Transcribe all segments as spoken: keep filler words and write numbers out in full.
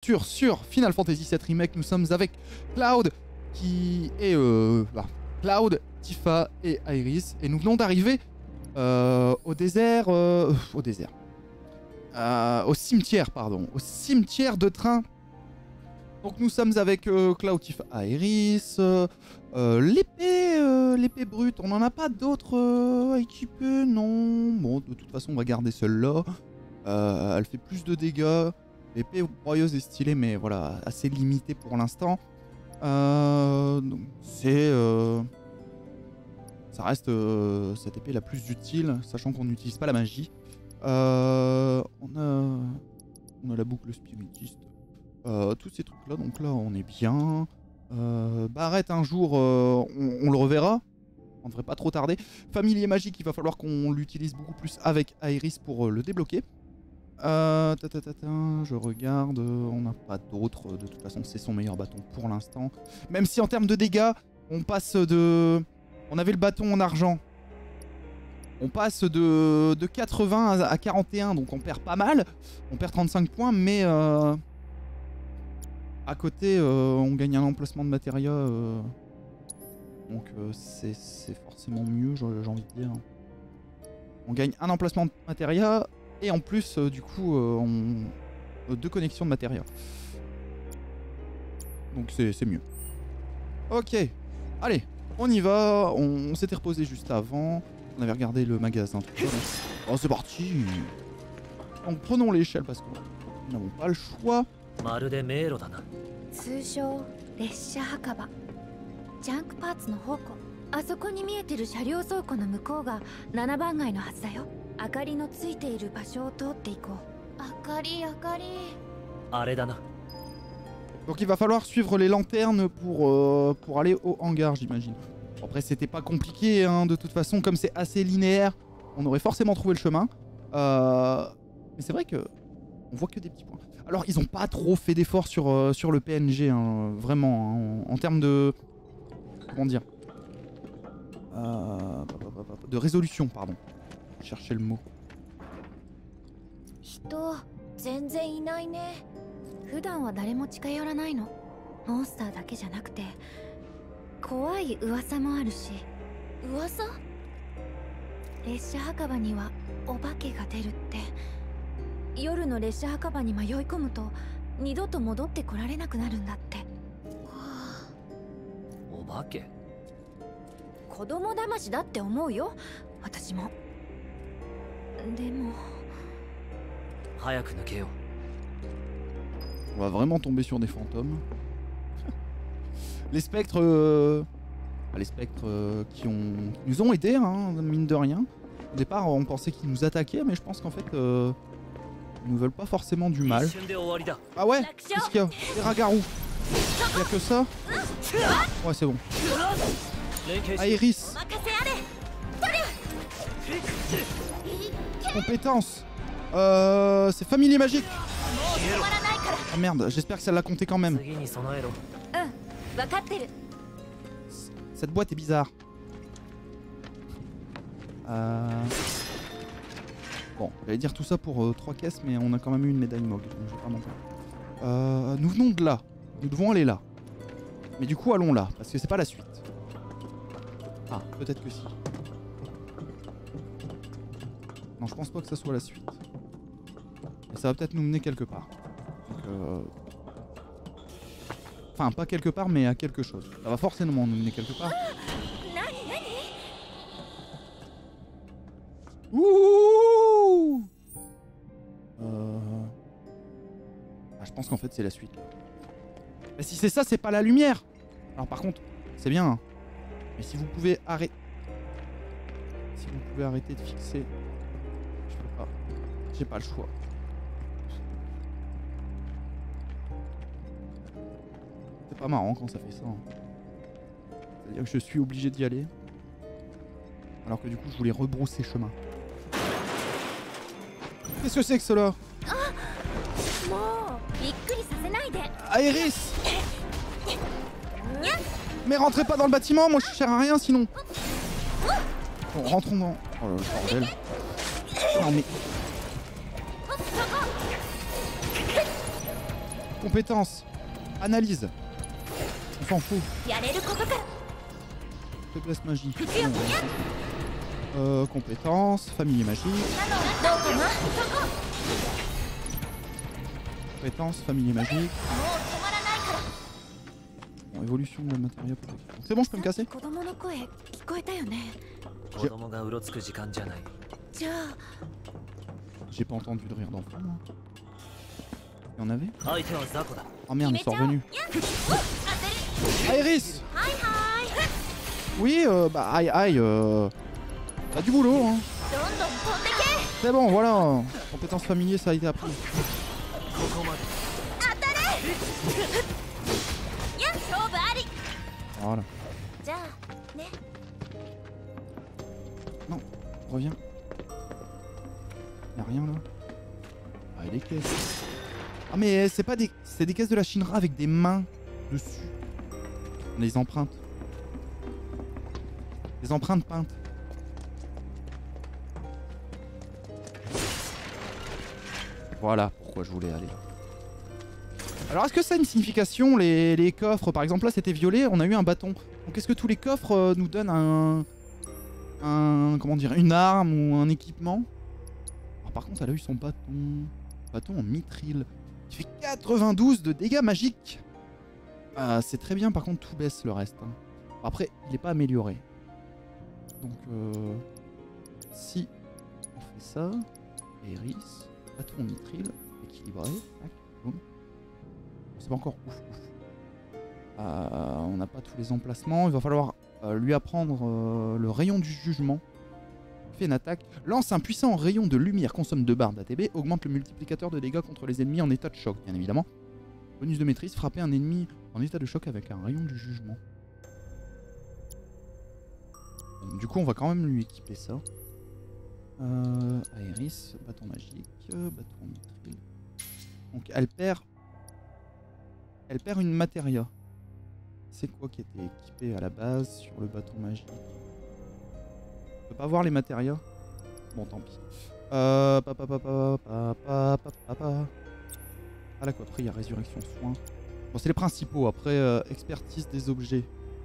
ouverture sur Final Fantasy sept Remake. Nous sommes avec Cloud qui est euh, bah, Cloud, Tifa et Iris. Et nous venons d'arriver euh, au désert, euh, au désert, euh, au cimetière, pardon, au cimetière de train. Donc nous sommes avec euh, Cloud, Tifa, Iris, euh, euh, l'épée, euh, l'épée brute. On n'en a pas d'autres euh, équipées, non. Bon, de toute façon, on va garder celle-là. Euh, elle fait plus de dégâts. L'épée broyeuse est stylée, mais voilà, assez limitée pour l'instant. Euh, c'est, euh, ça reste euh, cette épée la plus utile, sachant qu'on n'utilise pas la magie. Euh, on a, on a la boucle spiritiste. Euh, tous ces trucs là, donc là on est bien. euh, Barrette un jour euh, on, on le reverra, on devrait pas trop tarder. Familier magique, il va falloir qu'on l'utilise beaucoup plus avec Iris pour euh, le débloquer. euh, ta, ta, ta, ta, Je regarde, on n'a pas d'autres, de toute façon c'est son meilleur bâton pour l'instant. Même si en termes de dégâts on passe de... On avait le bâton en argent, on passe de, de quatre-vingts à quarante et un, donc on perd pas mal. On perd trente-cinq points, mais euh, à côté, euh, on gagne un emplacement de matéria. Euh, donc euh, c'est forcément mieux, j'ai envie de dire. On gagne un emplacement de matéria et en plus, euh, du coup, euh, on, euh, deux connexions de matéria. Donc c'est mieux. Ok, allez, on y va. On, on s'était reposé juste avant. On avait regardé le magasin. Oh, c'est parti. Donc prenons l'échelle parce que nous n'avons pas le choix. まるで迷路だな。 通称列車墓場。ジャンクパーツの宝庫。あそこに見えてる車両倉庫の向こうがななばん街のはずだよ。明かりのついている場所を通っていこう。明かり、明かり。 あれだな。 Donc il va falloir suivre les lanternes pour, euh, pour aller au hangar, j'imagine. Après c'était pas compliqué, hein, de toute façon, comme c'est assez linéaire, on aurait forcément trouvé le chemin. Euh, mais c'est vrai que on voit que des petits points. Alors ils ont pas trop fait d'efforts sur, euh, sur le P N G, hein, vraiment, hein, en, en termes de... Comment dire euh, de résolution, pardon. Chercher le mot. 人全然いないね。普段は誰も近寄らないの。モンスターだけじゃなくて怖い噂もあるし。噂？列車墓場にはお化けが出るって。夜の列車墓場に迷い込むと二度と戻ってこられなくなるんだって。はあ、 お化け？ 子供騙しだって思うよ、私も。でも早く抜けよう。 On va vraiment tomber sur des fantômes. Les spectres, euh, les spectres euh, qui, ont, qui nous ont aidés, hein, mine de rien. Au départ, on pensait qu'ils nous attaquaient, mais je pense qu'en fait, euh, ils nous veulent pas forcément du mal. Ah ouais? Qu'est-ce qu'il y a? Des ragarous. Il y a que ça? Ouais, c'est bon. Iris. Compétence. Euh, c'est familier magique. Ah merde, j'espère que ça l'a compté quand même. Cette boîte est bizarre. Euh... Bon, j'allais dire tout ça pour euh, trois caisses, mais on a quand même eu une médaille Mog, donc je vais pas mentir. Euh, nous venons de là. Nous devons aller là. Mais du coup, allons là, parce que c'est pas la suite. Ah, peut-être que si. Non, je pense pas que ça soit la suite. Mais ça va peut-être nous mener quelque part. Donc, euh... Enfin, pas quelque part, mais à quelque chose. Ça va forcément nous mener quelque part. Ouh euh... ah, je pense qu'en fait c'est la suite. Mais si c'est ça, c'est pas la lumière. Alors par contre, c'est bien. Hein. Mais si vous pouvez arrêter... Si vous pouvez arrêter de fixer... Je peux pas. J'ai pas le choix. C'est pas marrant quand ça fait ça. Hein. C'est-à-dire que je suis obligé d'y aller. Alors que du coup je voulais rebrousser chemin. Qu'est-ce que c'est que cela? Iris! Mais rentrez pas dans le bâtiment, moi je sers à rien sinon. Bon, rentrons dans... Oh là, le bordel. Non mais... Compétences. Analyse. On s'en fout. Faiblesse magique. Non, euh, compétences. Familier magique. Compétences. Familier magique. Bon, évolution de la matériel. C'est bon, je peux me casser? J'ai pas entendu de rire d'enfant. Il y en avait? Oh merde, ils sont revenus. Iris! Oui, euh, bah aïe aïe, euh... t'as du boulot, hein. C'est bon, voilà. Compétences familiers, ça a été appris. Voilà. Non, reviens. Y'a rien là. Ah, et des caisses. Ah mais c'est pas des... C'est des caisses de la Shinra avec des mains dessus. Les empreintes. Les empreintes peintes. Voilà pourquoi je voulais aller. Alors est-ce que ça a une signification, les, les coffres? Par exemple là c'était violet, on a eu un bâton. Donc est-ce que tous les coffres euh, nous donnent un... Un... Comment dire? Une arme ou un équipement? Alors, par contre elle a eu son bâton... Bâton en mithril. Qui fait quatre-vingt-douze de dégâts magiques. Ah, c'est très bien, par contre tout baisse le reste. Hein. Après il n'est pas amélioré. Donc euh... si on fait ça... Iris... Bâton en mithril... Équilibré... Tac, boum. C'est pas encore ouf ouf. Euh, on n'a pas tous les emplacements. Il va falloir euh, lui apprendre euh, le rayon du jugement. Fait une attaque. Lance un puissant rayon de lumière. Consomme deux barres d'A T B. Augmente le multiplicateur de dégâts contre les ennemis en état de choc, bien évidemment. Bonus de maîtrise. Frapper un ennemi en état de choc avec un rayon du jugement. Bon, du coup, on va quand même lui équiper ça. Euh, Aéris. Bâton magique. Bâton mithril. Donc elle perd... Elle perd une matéria. C'est quoi qui était équipé à la base sur le bâton magique? On peut pas voir les matérias? Bon, tant pis. Euh... Pa, pa, pa, pa, pa, pa, pa, pa, pa. Ah là quoi, après il y a résurrection soin. Bon, c'est les principaux. Après, euh, expertise des objets.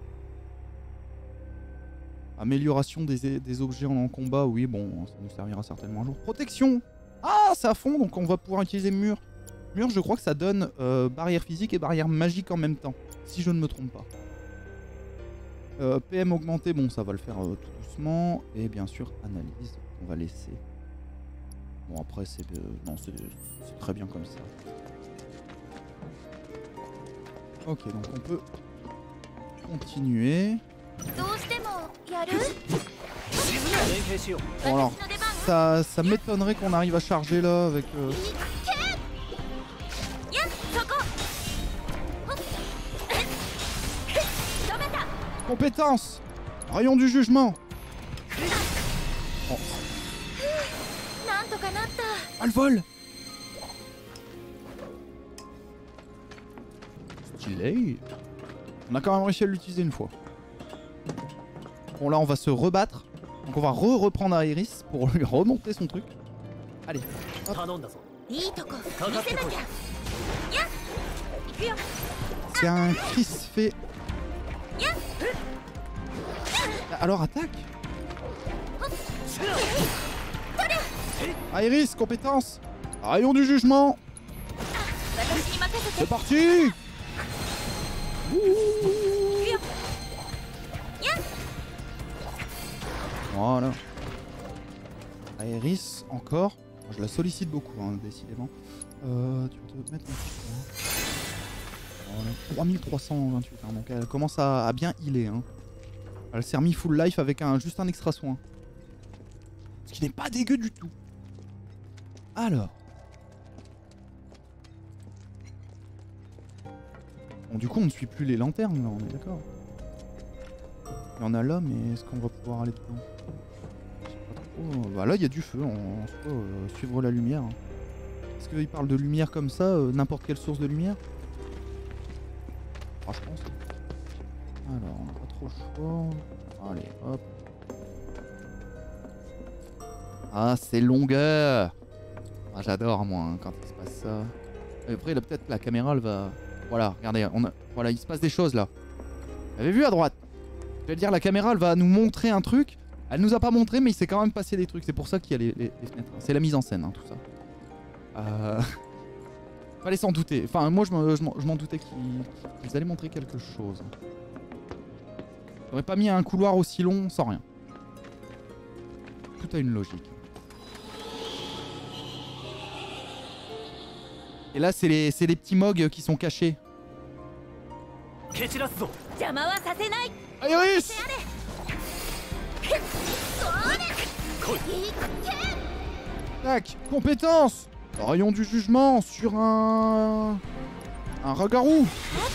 Amélioration des, des objets en, en combat. Oui, bon, ça nous servira certainement un jour. Protection! Ah, c'est à fond, donc on va pouvoir utiliser mur. Mur, je crois que ça donne euh, barrière physique et barrière magique en même temps, si je ne me trompe pas. Euh, P M augmenté, bon ça va le faire euh, tout doucement. Et bien sûr, analyse, on va laisser. Bon après c'est euh, non c'est très bien comme ça. Ok, donc on peut continuer. Bon alors, ça, ça m'étonnerait qu'on arrive à charger là avec... Euh... Compétence! Rayon du jugement! Oh. Ah, le vol! Stylé! On a quand même réussi à l'utiliser une fois. Bon là on va se rebattre. Donc on va re-reprendre Aéris pour lui remonter son truc. Allez. C'est un Chris fait... Alors attaque. Iris, compétence. Rayon du jugement. C'est parti. Voilà. Iris, encore. Je la sollicite beaucoup, hein, décidément. Euh, tu peux te mettre un petit peu. Voilà. trois mille trois cent vingt-huit, hein, donc elle commence à, à bien healer. Hein. Elle s'est remis full life avec un, juste un extra soin. Ce qui n'est pas dégueu du tout. Alors. Bon, du coup, on ne suit plus les lanternes, là, on est d'accord. Il y en a là, mais est-ce qu'on va pouvoir aller dedans? Je sais pas trop. Bah là, il y a du feu, en, en soi, euh, suivre la lumière. Hein. Est-ce qu'il parle de lumière comme ça, euh, n'importe quelle source de lumière? Ah, je pense. Alors, on n'a pas trop le choix. Allez, hop. Ah, c'est longueur. Ah, j'adore, moi, hein, quand il se passe ça. Et après, là, peut-être la caméra, elle va... Voilà, regardez, on a... voilà, il se passe des choses là. Vous avez vu à droite? Je vais dire, la caméra, elle va nous montrer un truc. Elle nous a pas montré, mais il s'est quand même passé des trucs. C'est pour ça qu'il y a les, les, les fenêtres. C'est la mise en scène, hein, tout ça. Euh... Fallait s'en douter. Enfin, moi, je m'en doutais qu'ils qu'ils allaient montrer quelque chose. J'aurais pas mis un couloir aussi long sans rien. Tout a une logique. Et là, c'est les, les petits mogs qui sont cachés. Iris! Tac, compétence! Rayon du jugement sur un... Un ragarou.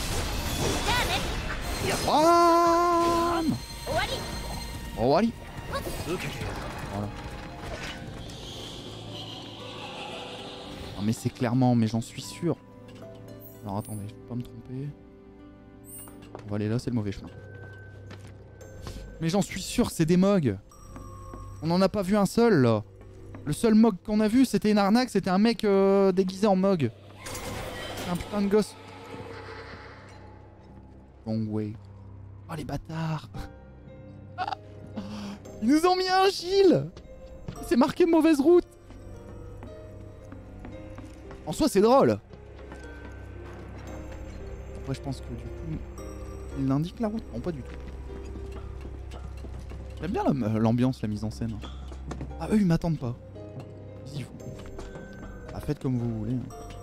Bam! Owari. Voilà. Non mais c'est clairement, mais j'en suis sûr. Alors attendez, je peux pas me tromper. On va aller là, c'est le mauvais chemin. Mais j'en suis sûr, c'est des mogs. On n'en a pas vu un seul là. Le seul mog qu'on a vu, c'était une arnaque, c'était un mec euh, déguisé en mog. C'est un putain de gosse. Wrong way. Oh les bâtards. Ils nous ont mis un Gilles. C'est marqué mauvaise route. En soi, c'est drôle. Après, je pense que du coup, il indique la route. Non, pas du tout. J'aime bien l'ambiance, la mise en scène. Ah, eux, ils m'attendent pas. Vas-y, vous. Ah, faites comme vous voulez.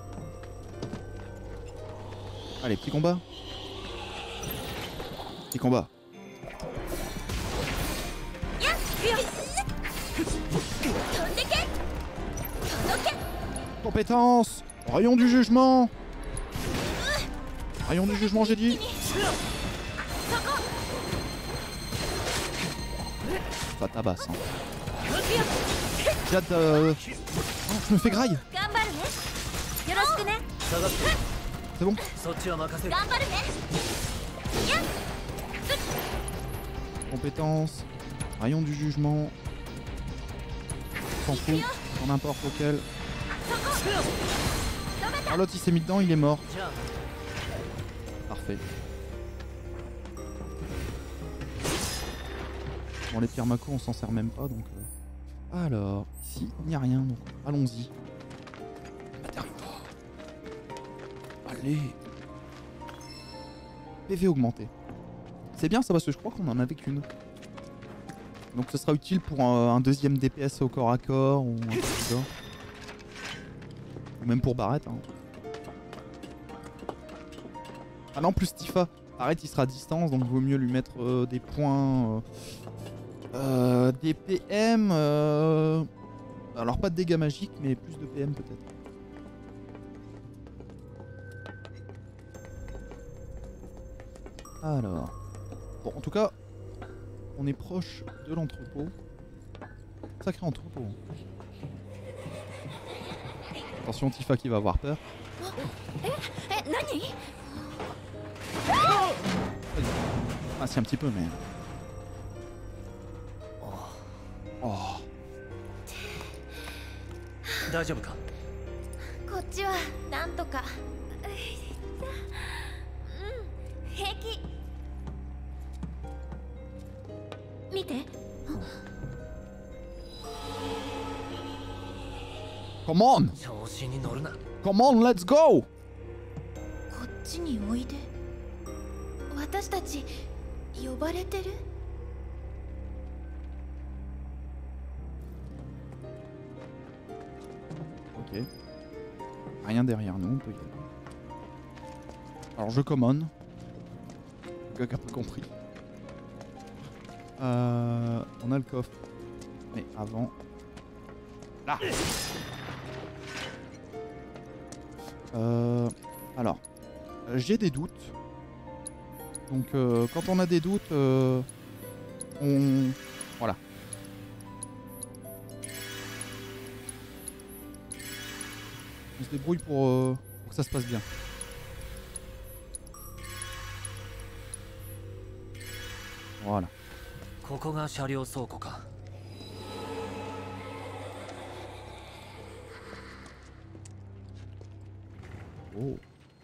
Allez, petit combat. Petit combat. Compétence. Rayon du jugement. Rayon du jugement, j'ai dit. Ça tabasse. Hein. J'ai hâte de... Oh, je me fais graille. C'est bon. Compétence. Rayon du jugement. S'en fout. Sur n'importe lequel. Ah, l'autre il s'est mis dedans, il est mort. Parfait. Bon, les pierres mako on s'en sert même pas donc. Euh... Alors, ici il n'y a rien donc allons-y. Allez. P V augmenté. C'est bien ça parce que je crois qu'on en avait qu'une. Donc ce sera utile pour un, un deuxième D P S au corps à corps ou un truc comme ça. Ou même pour Barrett. Hein. Ah non, plus Tifa. Barrett il sera à distance donc il vaut mieux lui mettre euh, des points. Euh, euh, des P M. Euh... Alors pas de dégâts magiques mais plus de P M peut-être. Alors. Bon, en tout cas, on est proche de l'entrepôt. Sacré entrepôt. Attention, Tifa qui va avoir peur. Ah, si, un petit peu, mais. Oh. 大丈夫か。 こっちはなんとか。うん、平気。見て。 Come on! 調子に乗るな。 Come on, let's go! こっちにおいで。私たち呼ばれてる？ Ok. Rien derrière nous, on peut y aller. Alors je commande. Le gars qui a pas compris. Euh, on a le coffre. Mais avant... Là. Euh, alors, euh, j'ai des doutes. Donc euh, quand on a des doutes, euh, on... Voilà. On se débrouille pour, euh, pour que ça se passe bien. Voilà. ここが車両倉庫か。 Oh.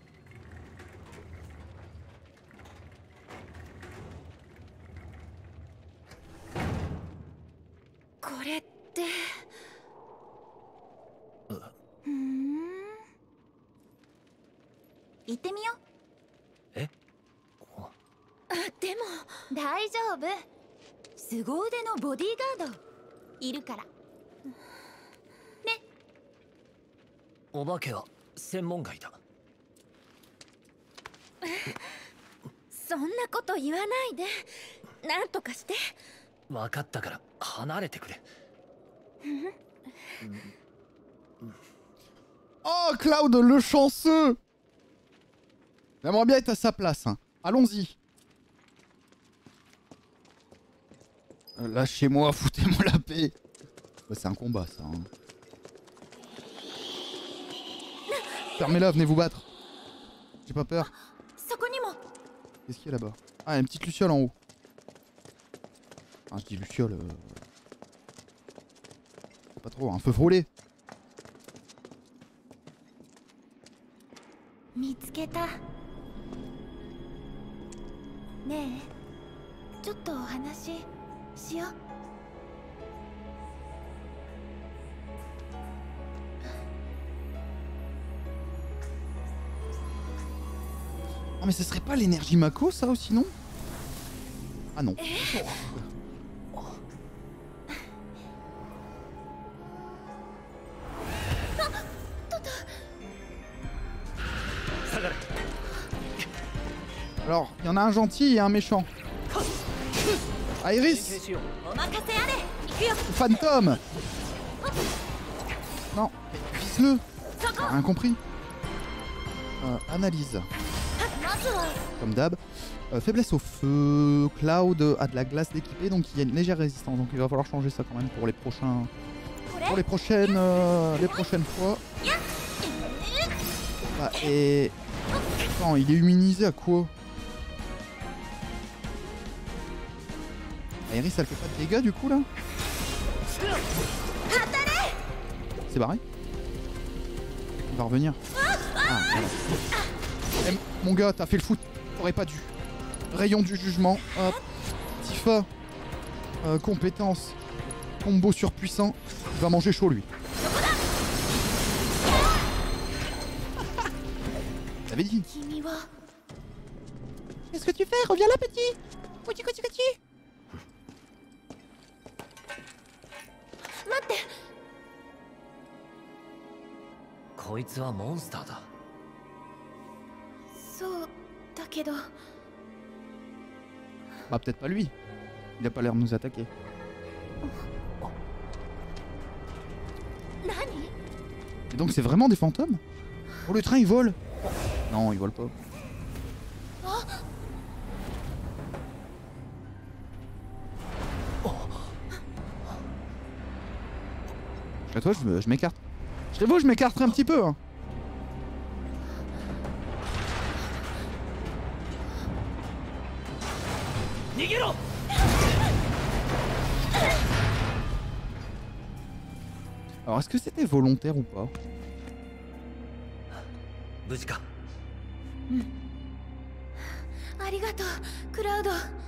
凄腕のボディーガードいるからね。 お化けは専門外だ。 そんなこと言わないで。なんとかして。 分かったから離れてくれ。 Oh, Cloud, le chanceux! J'aimerais bien être à sa place. Hein. Allons-y. Lâchez-moi, foutez-moi la paix. Ouais, c'est un combat, ça. Hein. Fermez-la, venez vous battre. J'ai pas peur. Qu'est-ce qu'il y a là-bas? Ah, il y a une petite luciole en haut. Ah, je dis luciole. Euh... Pas trop, un feu frôlé. 見つけた。ねえ、ちょっとお話しよう。 Ah mais ce serait pas l'énergie Mako ça aussi non? Ah non. Alors, il y en a un gentil et un méchant. Iris. Phantom. Non, vise-le. T'as rien compris. Euh, analyse. Comme d'hab. Euh, faiblesse au feu. Cloud a de la glace d'équipé, donc il y a une légère résistance. Donc il va falloir changer ça quand même pour les prochains. Pour les prochaines. Euh, les prochaines fois. Bah, et. Attends, il est immunisé à quoi? Iris, elle fait pas de dégâts du coup là? C'est barré? Il va revenir. Ah, voilà. Eh, mon gars, t'as fait le foot. T'aurais pas dû. Rayon du jugement. Hop. Tifa. Euh, compétence. Combo surpuissant. Il va manger chaud lui. T'avais dit. Qu'est-ce que tu fais? Reviens là, petit. Petit, petit, petit. Bah peut-être pas lui. Il a pas l'air de nous attaquer. Et donc c'est vraiment des fantômes? Oh, le train il vole. Non, il vole pas. Je toi, je m'écarte. Je serais vous, je m'écarterai un petit peu. Hein. Alors, est-ce que c'était volontaire ou pas? Arigato, Cloud.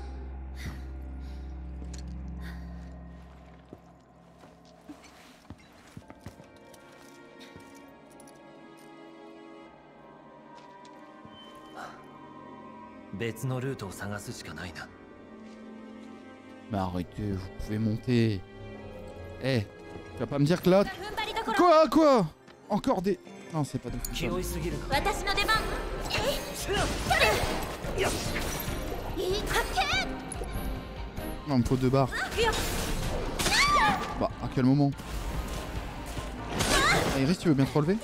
Mais arrêtez, vous pouvez monter. Eh, hey, tu vas pas me dire que là... Quoi, quoi? Encore des... Non, c'est pas des fous. Non, il me faut deux barres. Bah, à quel moment? Ah, Iris, tu veux bien te relever?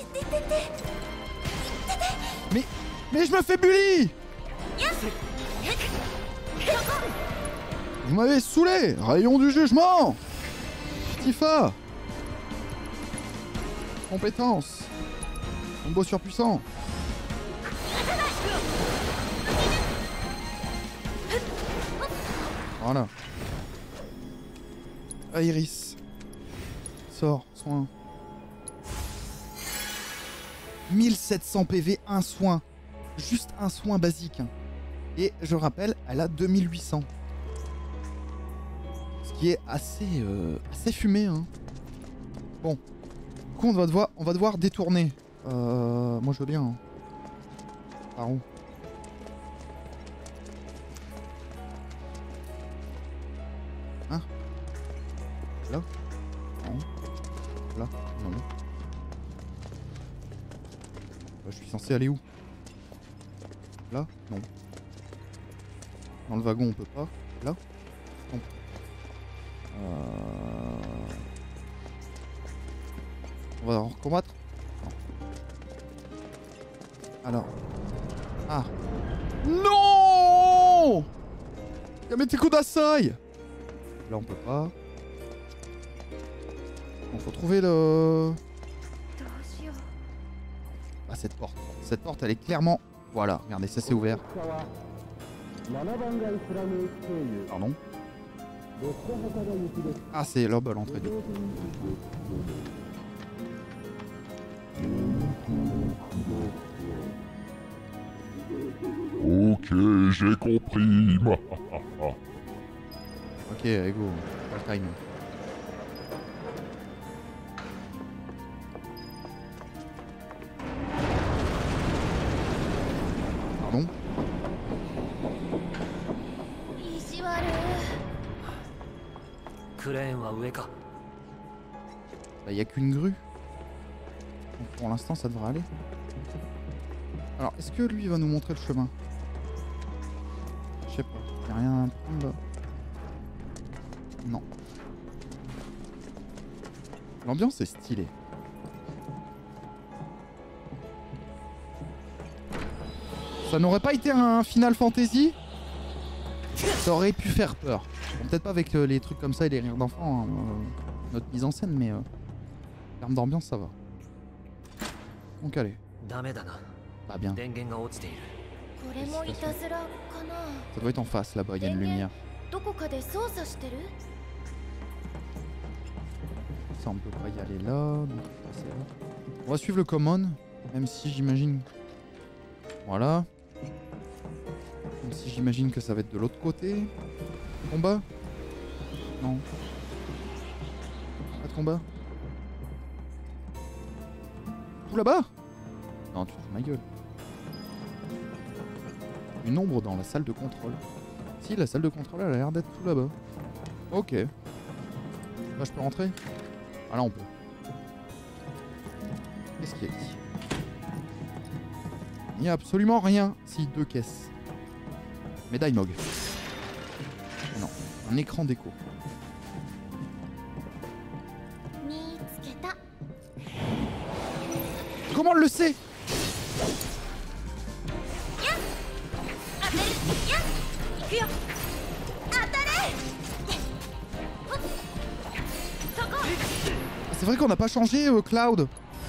Mais... Mais je me fais bully! Vous m'avez saoulé! Rayon du jugement! Tifa! Compétence! Combo surpuissant! Voilà. Iris. Sors, soin. mille sept cents P V, un soin. Juste un soin basique. Et je rappelle, elle a deux mille huit cents. Ce qui est assez, euh, assez fumé. Hein. Bon. Du coup, on va devoir, on va devoir détourner. Euh, moi, je veux bien. Hein. Par où? Hein? Là? Non. Là? Non. Je suis censé aller où? Là? Non. Dans le wagon on peut pas. Là? Non. Euh... On va recombattre? Non. Alors. Ah. Non! Yamete Kudasai! Là on peut pas. On faut trouver le... Ah, cette porte. Cette porte, elle est clairement... Voilà, regardez, ça c'est ouvert. Pardon. Ah, c'est là-bas l'entrée du coup. Ok, j'ai compris. Ok, allez go. Pas le time. Pardon. Bah, y a qu'une grue. Donc pour l'instant, ça devrait aller. Alors, est-ce que lui va nous montrer le chemin? Je sais pas. Y'a rien à prendre là. Non. L'ambiance est stylée. Ça n'aurait pas été un Final Fantasy? Ça aurait pu faire peur. Bon, peut-être pas avec euh, les trucs comme ça et les rires d'enfants, hein, euh, notre mise en scène, mais euh, en termes d'ambiance, ça va. Donc allez. Pas bien. Ça doit être en face là-bas, il y a une lumière. Ça, on peut pas y aller là. Donc passer là. On va suivre le common, même si j'imagine. Voilà. Même si j'imagine que ça va être de l'autre côté. Combat? Non. Pas de combat? Tout là-bas? Non, tu te fous de ma gueule. Une ombre dans la salle de contrôle. Si, la salle de contrôle, elle a l'air d'être tout là-bas. Ok. Là, je peux rentrer? Ah là, on peut. Qu'est-ce qu'il y a ici? Il n'y a absolument rien. Si, deux caisses. Médaille Mog. Non, un écran d'écho. Comment elle le sait? C'est vrai qu'on n'a pas changé euh, Cloud.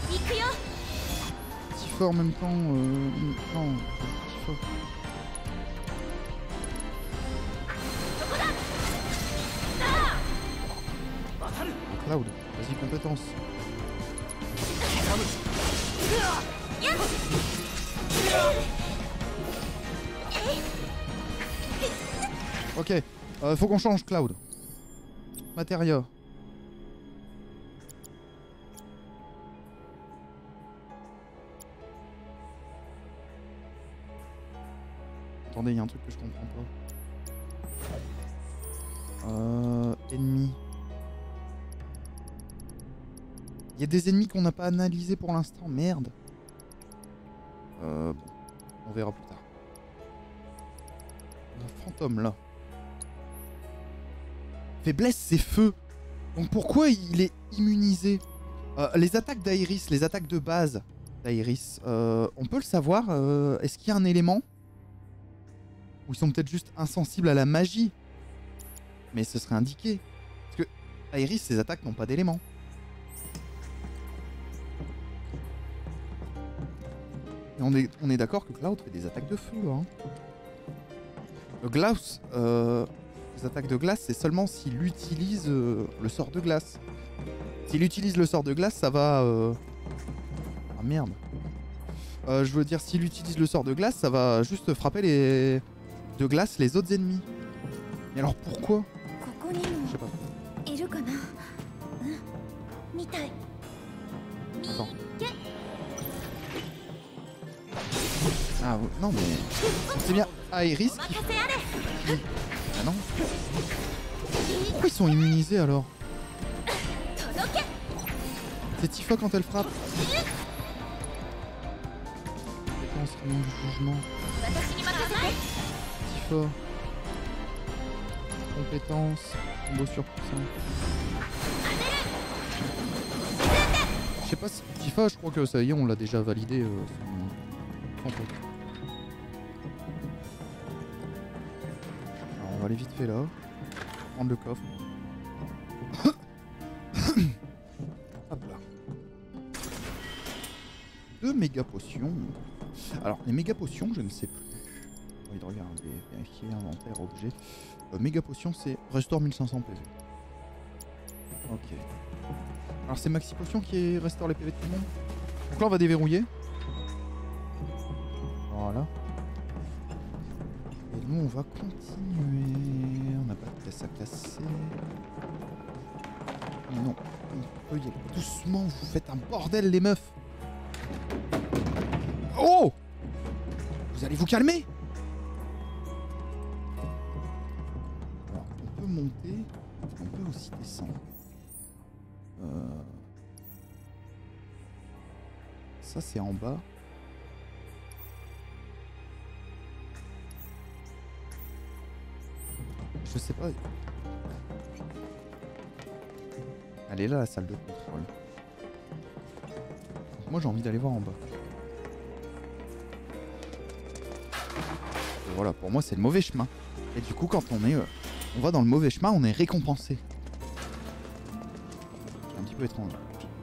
Tifa en même temps. Euh... Non, Tifa. Cloud, vas-y, compétence. Ok, euh, faut qu'on change Cloud. Matéria. Attendez, il y a un truc que je comprends pas. Euh, ennemis. Il y a des ennemis qu'on n'a pas analysés pour l'instant, merde. Euh, bon, on verra plus tard. Un fantôme là. Faiblesse, c'est feu. Donc pourquoi il est immunisé? euh, Les attaques d'Aeris, les attaques de base d'Aeris, euh, on peut le savoir. euh, Est-ce qu'il y a un élément? Ou ils sont peut-être juste insensibles à la magie? Mais ce serait indiqué. Parce que Aeris, ses attaques n'ont pas d'élément. Et on est, on est d'accord que Cloud fait des attaques de feu. Hein. Le glace, euh, les attaques de glace, c'est seulement s'il utilise euh, le sort de glace. S'il utilise le sort de glace, ça va... Euh... Ah merde. Euh, je veux dire, s'il utilise le sort de glace, ça va juste frapper les... de glace les autres ennemis. Mais alors pourquoi? ここに Je も sais pas. いるかな。うんみたい。 Attends. Ah ouais, non mais... C'est bien Iris qui... qui- Ah non. Pourquoi ils sont immunisés alors? C'est Tifa quand elle frappe. Compétence, rayon du jugement. Tifa. Compétence, combo surpuissant. Je sais pas si... Tifa, je crois que ça y est, on l'a déjà validé. Euh, son... son truc. Alors, on va aller vite fait là. Prendre le coffre. Hop là. Deux méga potions. Alors, les méga potions, je ne sais plus. On va regarder, vérifier, inventaire, objet. Euh, méga potion, c'est restaure mille cinq cents P V. Ok. Alors, c'est maxi potion qui restaure les P V de tout le monde. Donc là, on va déverrouiller. Voilà. Et nous, on va continuer. On n'a pas de caisse à casser. Non, on peut y aller doucement. Vous faites un bordel, les meufs. Oh! Vous allez vous calmer? Alors, on peut monter, on peut aussi descendre. Euh... Ça, c'est en bas. Je sais pas. Elle est là, la salle de contrôle. Moi, j'ai envie d'aller voir en bas. Et voilà, pour moi, c'est le mauvais chemin. Et du coup, quand on est, euh, on va dans le mauvais chemin, on est récompensé. C'est un petit peu étrange.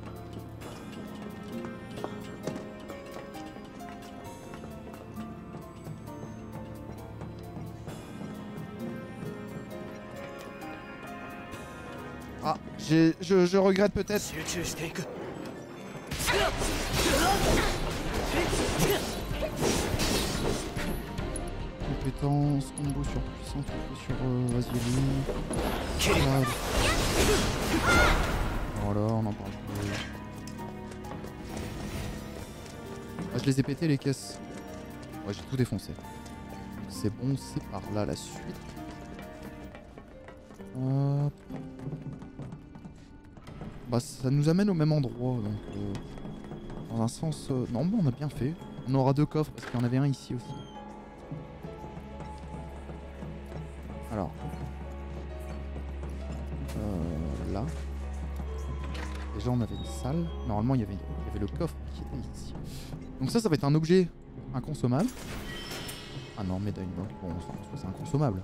Ah, j'ai, je, je regrette peut-être. 集中していく Compétence, combo sur puissance, sur euh, Vasily. Voilà. Voilà, on en parle plus. Ah, je les ai pété les caisses. Ouais, j'ai tout défoncé. C'est bon, c'est par là la suite. Hop. Bah, ça nous amène au même endroit, donc euh, dans un sens... Euh, non, bon, on a bien fait. On aura deux coffres parce qu'il y en avait un ici aussi. Alors, euh, là, déjà on avait une salle. Normalement il y avait, il y avait le coffre qui était ici. Donc ça, ça va être un objet inconsommable. Ah non, médaille d'or. Bon, c'est inconsommable.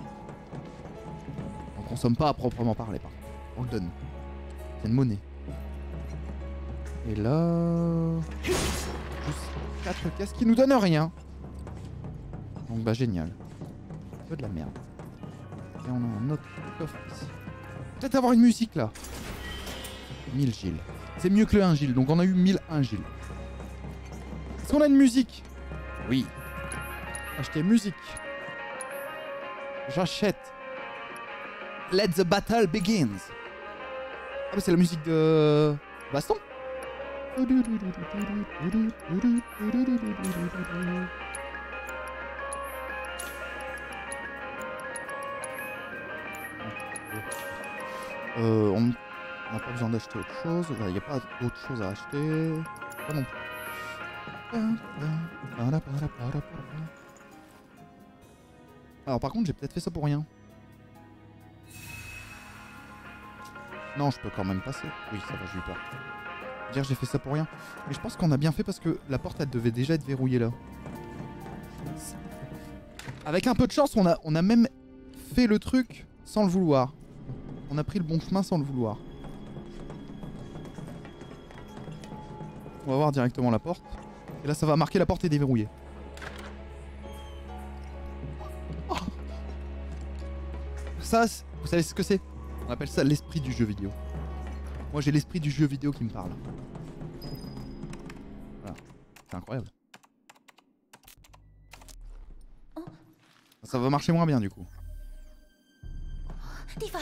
On consomme pas à proprement parler, par contre. On le donne. C'est une monnaie. Et là, juste quatre caisses qui nous donnent rien. Donc bah génial. Un peu de la merde. Et on a un autre coffre ici. Peut-être avoir une musique là. mille Gilles. C'est mieux que le un Gilles, donc on a eu mille un Gilles. Est-ce qu'on a une musique? Oui. Acheter musique. J'achète. Let the battle begins. Ah bah c'est la musique de... Baston. Euh, on n'a pas besoin d'acheter autre chose. Il n'y a pas d'autre chose à acheter. Pas non plus. Alors par contre, j'ai peut-être fait ça pour rien. Non, je peux quand même passer. Oui, ça va, j'ai eu peur. Dire j'ai fait ça pour rien. Mais je pense qu'on a bien fait parce que la porte, elle devait déjà être verrouillée là. Avec un peu de chance, on a, on a même fait le truc sans le vouloir. On a pris le bon chemin sans le vouloir. On va voir directement la porte. Et là, ça va marquer la porte est déverrouillée. Oh, ça, vous savez ce que c'est? On appelle ça l'esprit du jeu vidéo. Moi, j'ai l'esprit du jeu vidéo qui me parle. Voilà. C'est incroyable. Ça va marcher moins bien du coup. Tifa.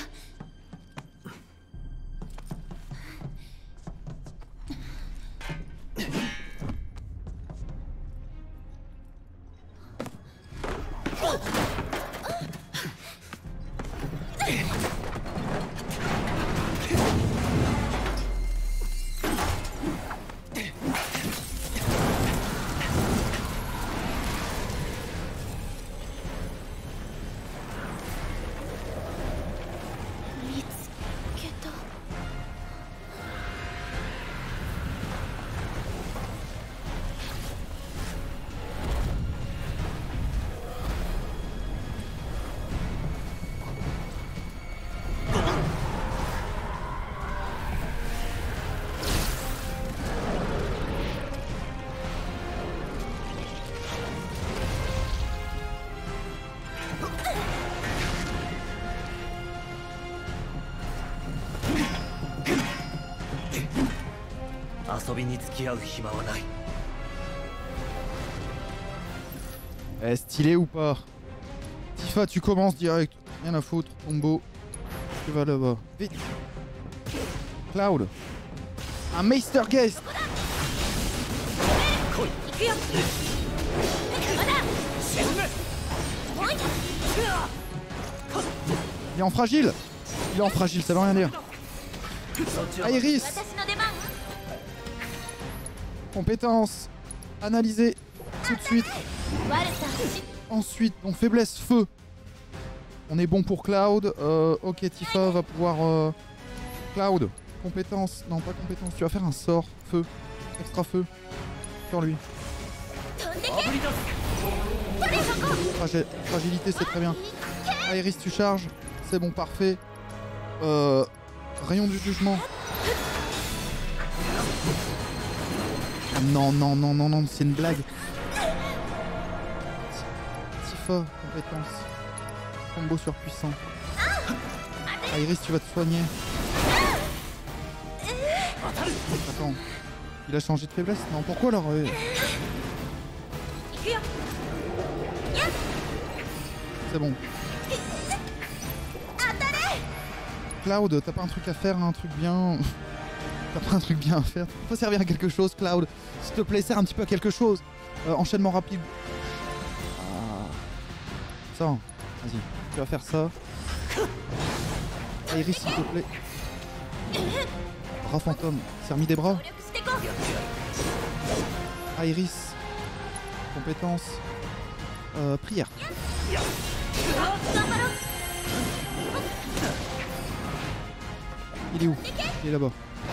Eh, stylé ou pas? Tifa, tu commences direct. Rien à foutre. Combo. Tu vas là-bas. Vite. Cloud. Un Meister Guest. Il est en fragile. Il est en fragile, ça veut rien dire. Iris. Compétence. Analyser. Tout de suite. Ensuite, donc faiblesse, feu. On est bon pour Cloud. Euh, ok, Tifa va pouvoir... Euh... Cloud. Compétence. Non, pas compétence. Tu vas faire un sort. Feu. Extra feu. Sur lui. Fragi- Fragilité, c'est très bien. Iris, tu charges. C'est bon, parfait. Euh... Rayon du jugement. Ah non, non, non, non, non, c'est une blague. Tifa, compétence. Combo surpuissant. Iris, tu vas te soigner. Attends. Il a changé de faiblesse? Non, pourquoi alors euh... C'est bon. Cloud, t'as pas un truc à faire, un truc bien... T'as pas un truc bien à faire. Tu peux servir à quelque chose, Cloud. S'il te plaît, sers un petit peu à quelque chose. Euh, enchaînement rapide. Ah. Ça, vas-y. Tu vas faire ça. Iris, s'il te plaît. Bras fantôme. C'est remis des bras. Iris. Compétence. Euh, prière. Il est où? Il est là-bas.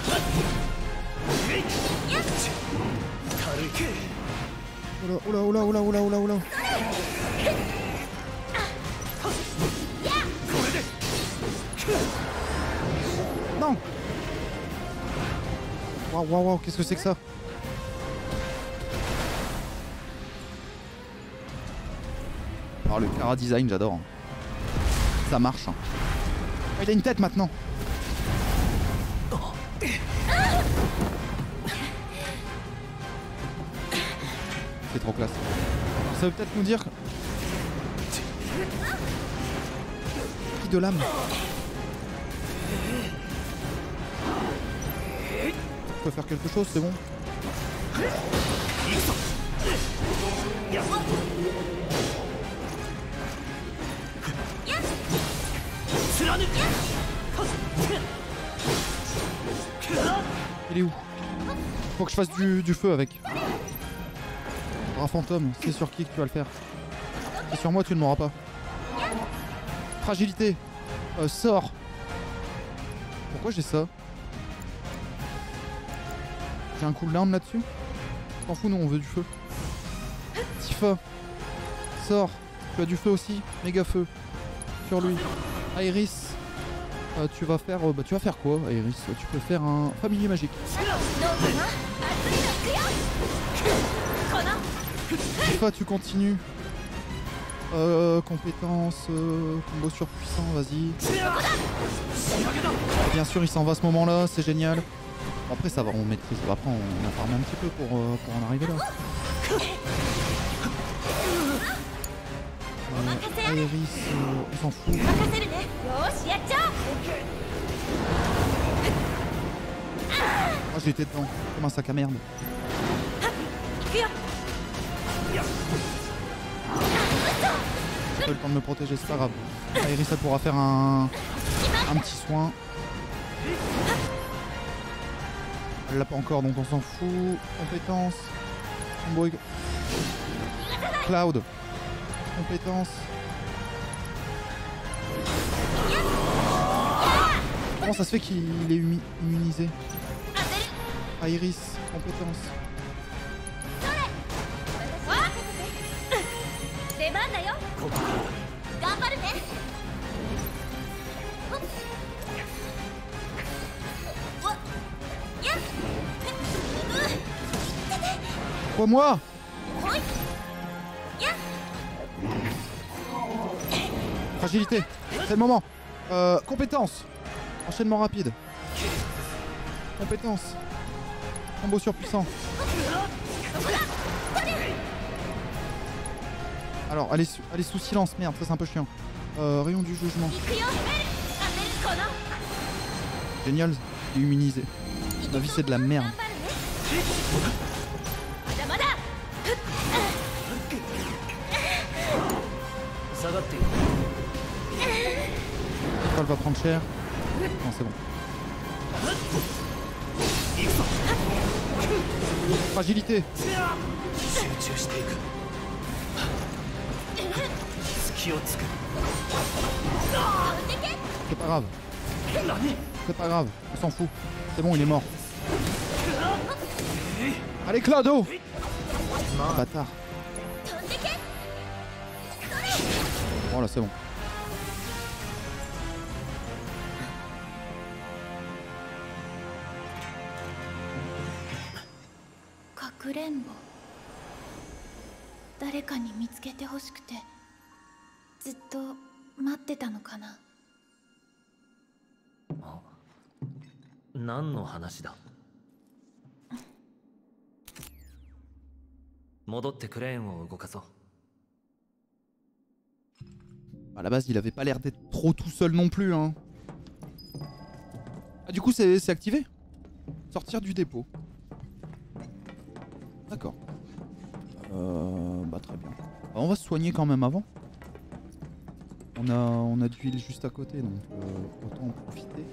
Oula, oula, oula, oula, oula, oula, oula. Non. Waouh, waouh, waouh, qu'est-ce que c'est que ça? Alors le Kara design, j'adore. Ça marche. Hein. Oh, il a une tête maintenant. C'est trop classe. Ça veut peut-être nous dire... Qui de l'âme. Je peux faire quelque chose, c'est bon. Il est où? Faut que je fasse du, du feu avec. Bras fantôme, c'est sur qui que tu vas le faire? C'est sur moi, tu ne m'auras pas. Fragilité. Euh, sort. Pourquoi j'ai ça? J'ai un cooldown là-dessus? T'en fous, nous on veut du feu. Tifa. Sort. Tu as du feu aussi? Méga feu. Sur lui. Iris. Euh, tu vas faire... Euh, bah, tu vas faire quoi, Iris? Tu peux faire un familier magique. Tifa, tu continues. Euh, compétence, euh, combo surpuissant, vas-y. Bien sûr, il s'en va à ce moment-là, c'est génial. Après, ça va, on maîtrise. Après, on a farmé un petit peu pour, euh, pour en arriver là. Euh, Aeris, euh, on s'en fout. 任せるね。よーしやっちゃおう。 Oh, j'ai été dedans, comme un sac à merde. 行くよ。 J'ai pas eu le temps de me protéger, c'est pas grave. Aeris, ça pourra faire un, un petit soin. Elle l'a pas encore, donc on s'en fout. Compétence. Hamburg. Cloud. Compétence. Comment ça se fait qu'il est immu- immunisé? Iris, compétence. 出番だよ。頑張るね。 Quoi, moi? Fragilité, c'est le moment. Euh, compétence. Enchaînement rapide. Compétence. Combo surpuissant. Alors, allez, su- allez sous silence, merde, ça c'est un peu chiant. Euh, rayon du jugement. Génial, il est immunisé. Ma vie c'est de la merde. Elle va prendre cher. Non, c'est bon. Fragilité. C'est pas grave. C'est pas grave, on s'en fout. C'est bon, il est mort. Allez, Claudio! Bâtard. Bon, là, c'est bon. Kakurenbo. 誰かに見つけてほしくてずっと待ってたのかな。 何の話だ。戻ってクレーンを動かそう。 À la base, il avait pas l'air d'être trop tout seul non plus, hein. Ah, du coup, c'est c'est activé. Sortir du dépôt. D'accord. Euh, bah très bien. Bah, on va se soigner quand même avant. On a, on a d'huile juste à côté, donc euh, autant en profiter.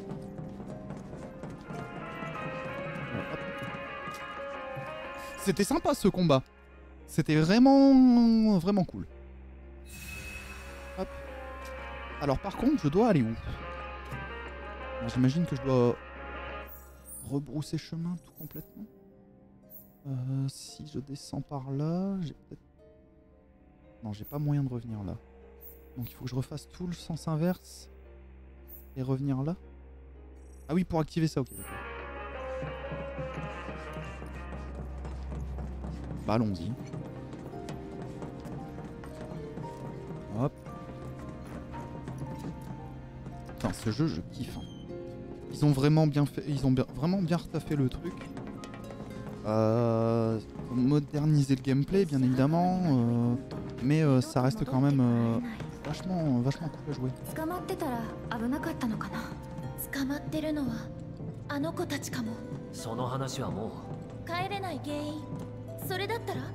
Ouais, hop. C'était sympa ce combat. C'était vraiment, vraiment cool. Hop. Alors par contre, je dois aller où? J'imagine que je dois rebrousser chemin tout complètement. Euh, si je descends par là, j'ai peut-être... Non, j'ai pas moyen de revenir là. Donc il faut que je refasse tout le sens inverse et revenir là. Ah oui, pour activer ça, ok. Bah allons-y. Hop. Putain, ce jeu, je kiffe. Hein. Ils ont vraiment bien fait, ils ont bien, vraiment bien retaffé le truc. Euh, moderniser le gameplay, bien évidemment, euh, mais euh, ça reste quand même euh, vachement, vachement cool à jouer. 捕まってたら危なかったのかな。捕まってるのはあの子たちかも。 その話はもう。 帰れない原因、それだったら。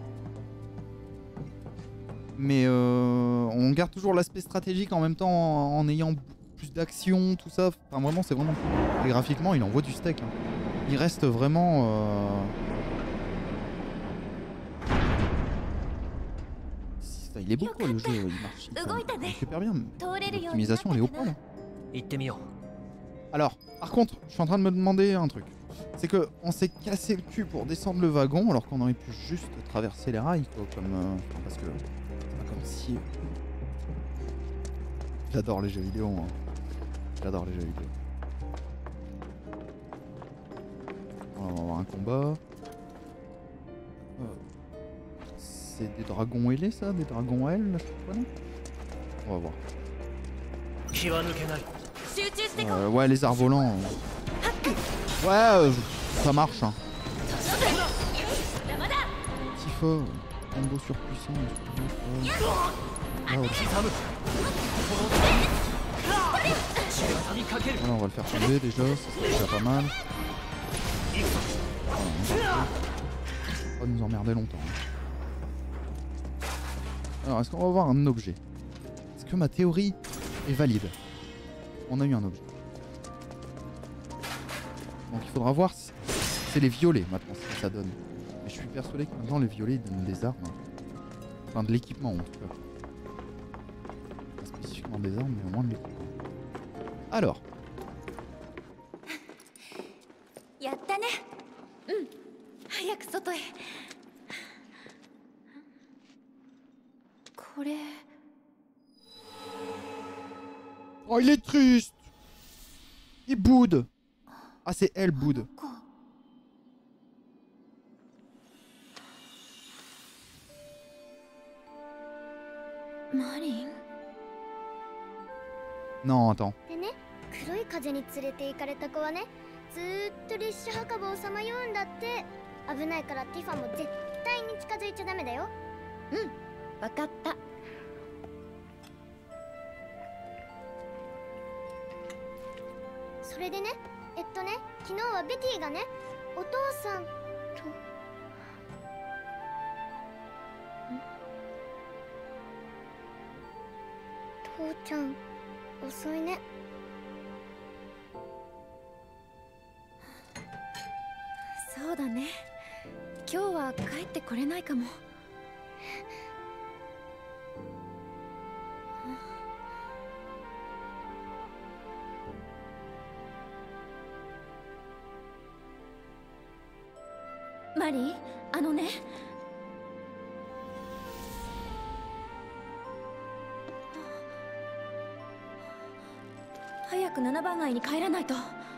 Mais euh, on garde toujours l'aspect stratégique en même temps en, en ayant plus d'action, tout ça. Enfin, vraiment, c'est vraiment cool. Et graphiquement, il envoie du steak. Hein. Il reste vraiment. Euh... Ça, il est beau quoi le jeu, il marche, il il marche super bien. L'optimisation elle est au point là. Alors, par contre, je suis en train de me demander un truc. C'est que on s'est cassé le cul pour descendre le wagon alors qu'on aurait pu juste traverser les rails quoi, comme euh, parce que ça va comme si. J'adore les jeux vidéo. Hein. J'adore les jeux vidéo. On va avoir un combat. Euh, C'est des dragons ailés ça, des dragons ailes, je sais pas non. On va voir. Euh, ouais, les arts volants. Euh... Ouais, euh, ça marche. Hein. Tifa, combo surpuissant. Cloud. 刻む Voilà, on va le faire tomber déjà, ça c'est déjà pas mal. Voilà, on va pas nous emmerder longtemps. Alors, est-ce qu'on va avoir un objet? Est-ce que ma théorie est valide? On a eu un objet. Donc il faudra voir si c'est les violets maintenant ce que ça donne. Mais je suis persuadé que maintenant les violets ils donnent des armes. Enfin de l'équipement en tout cas. Pas spécifiquement des armes mais au moins de l'équipement. Alors. やったね。うん早く外へ。これ Oh il est triste. Il boude. Ah c'est elle boude. こ マリン Non attends. でね、黒い風に連れて行かれた子はね、ずーっと列車墓場をさまようんだって。危ないからティファも絶対に近づいちゃダメだよ。 うんわかった。 それでね、えっとね、昨日はベティがね、お父さんと。父ちゃん、遅いね。 そうだね。今日は帰ってこれないかも。マリン、あのね。早くななばん街に帰らないと。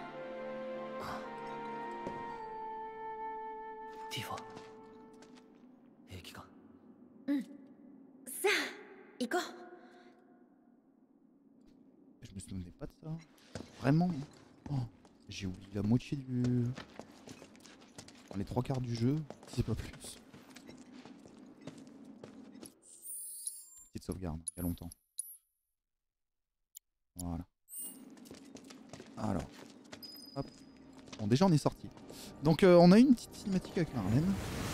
ティファ平気か？ うん。さあ、行こう。 Je me souvenais pas de ça. Vraiment. Oh, j'ai oublié la moitié du... Enfin, les trois quarts du jeu, si c'est pas plus. Petite sauvegarde, il y a longtemps. Voilà. Alors. Hop. Bon déjà on est sorti. Donc euh, on a eu une petite cinématique avec Marlène.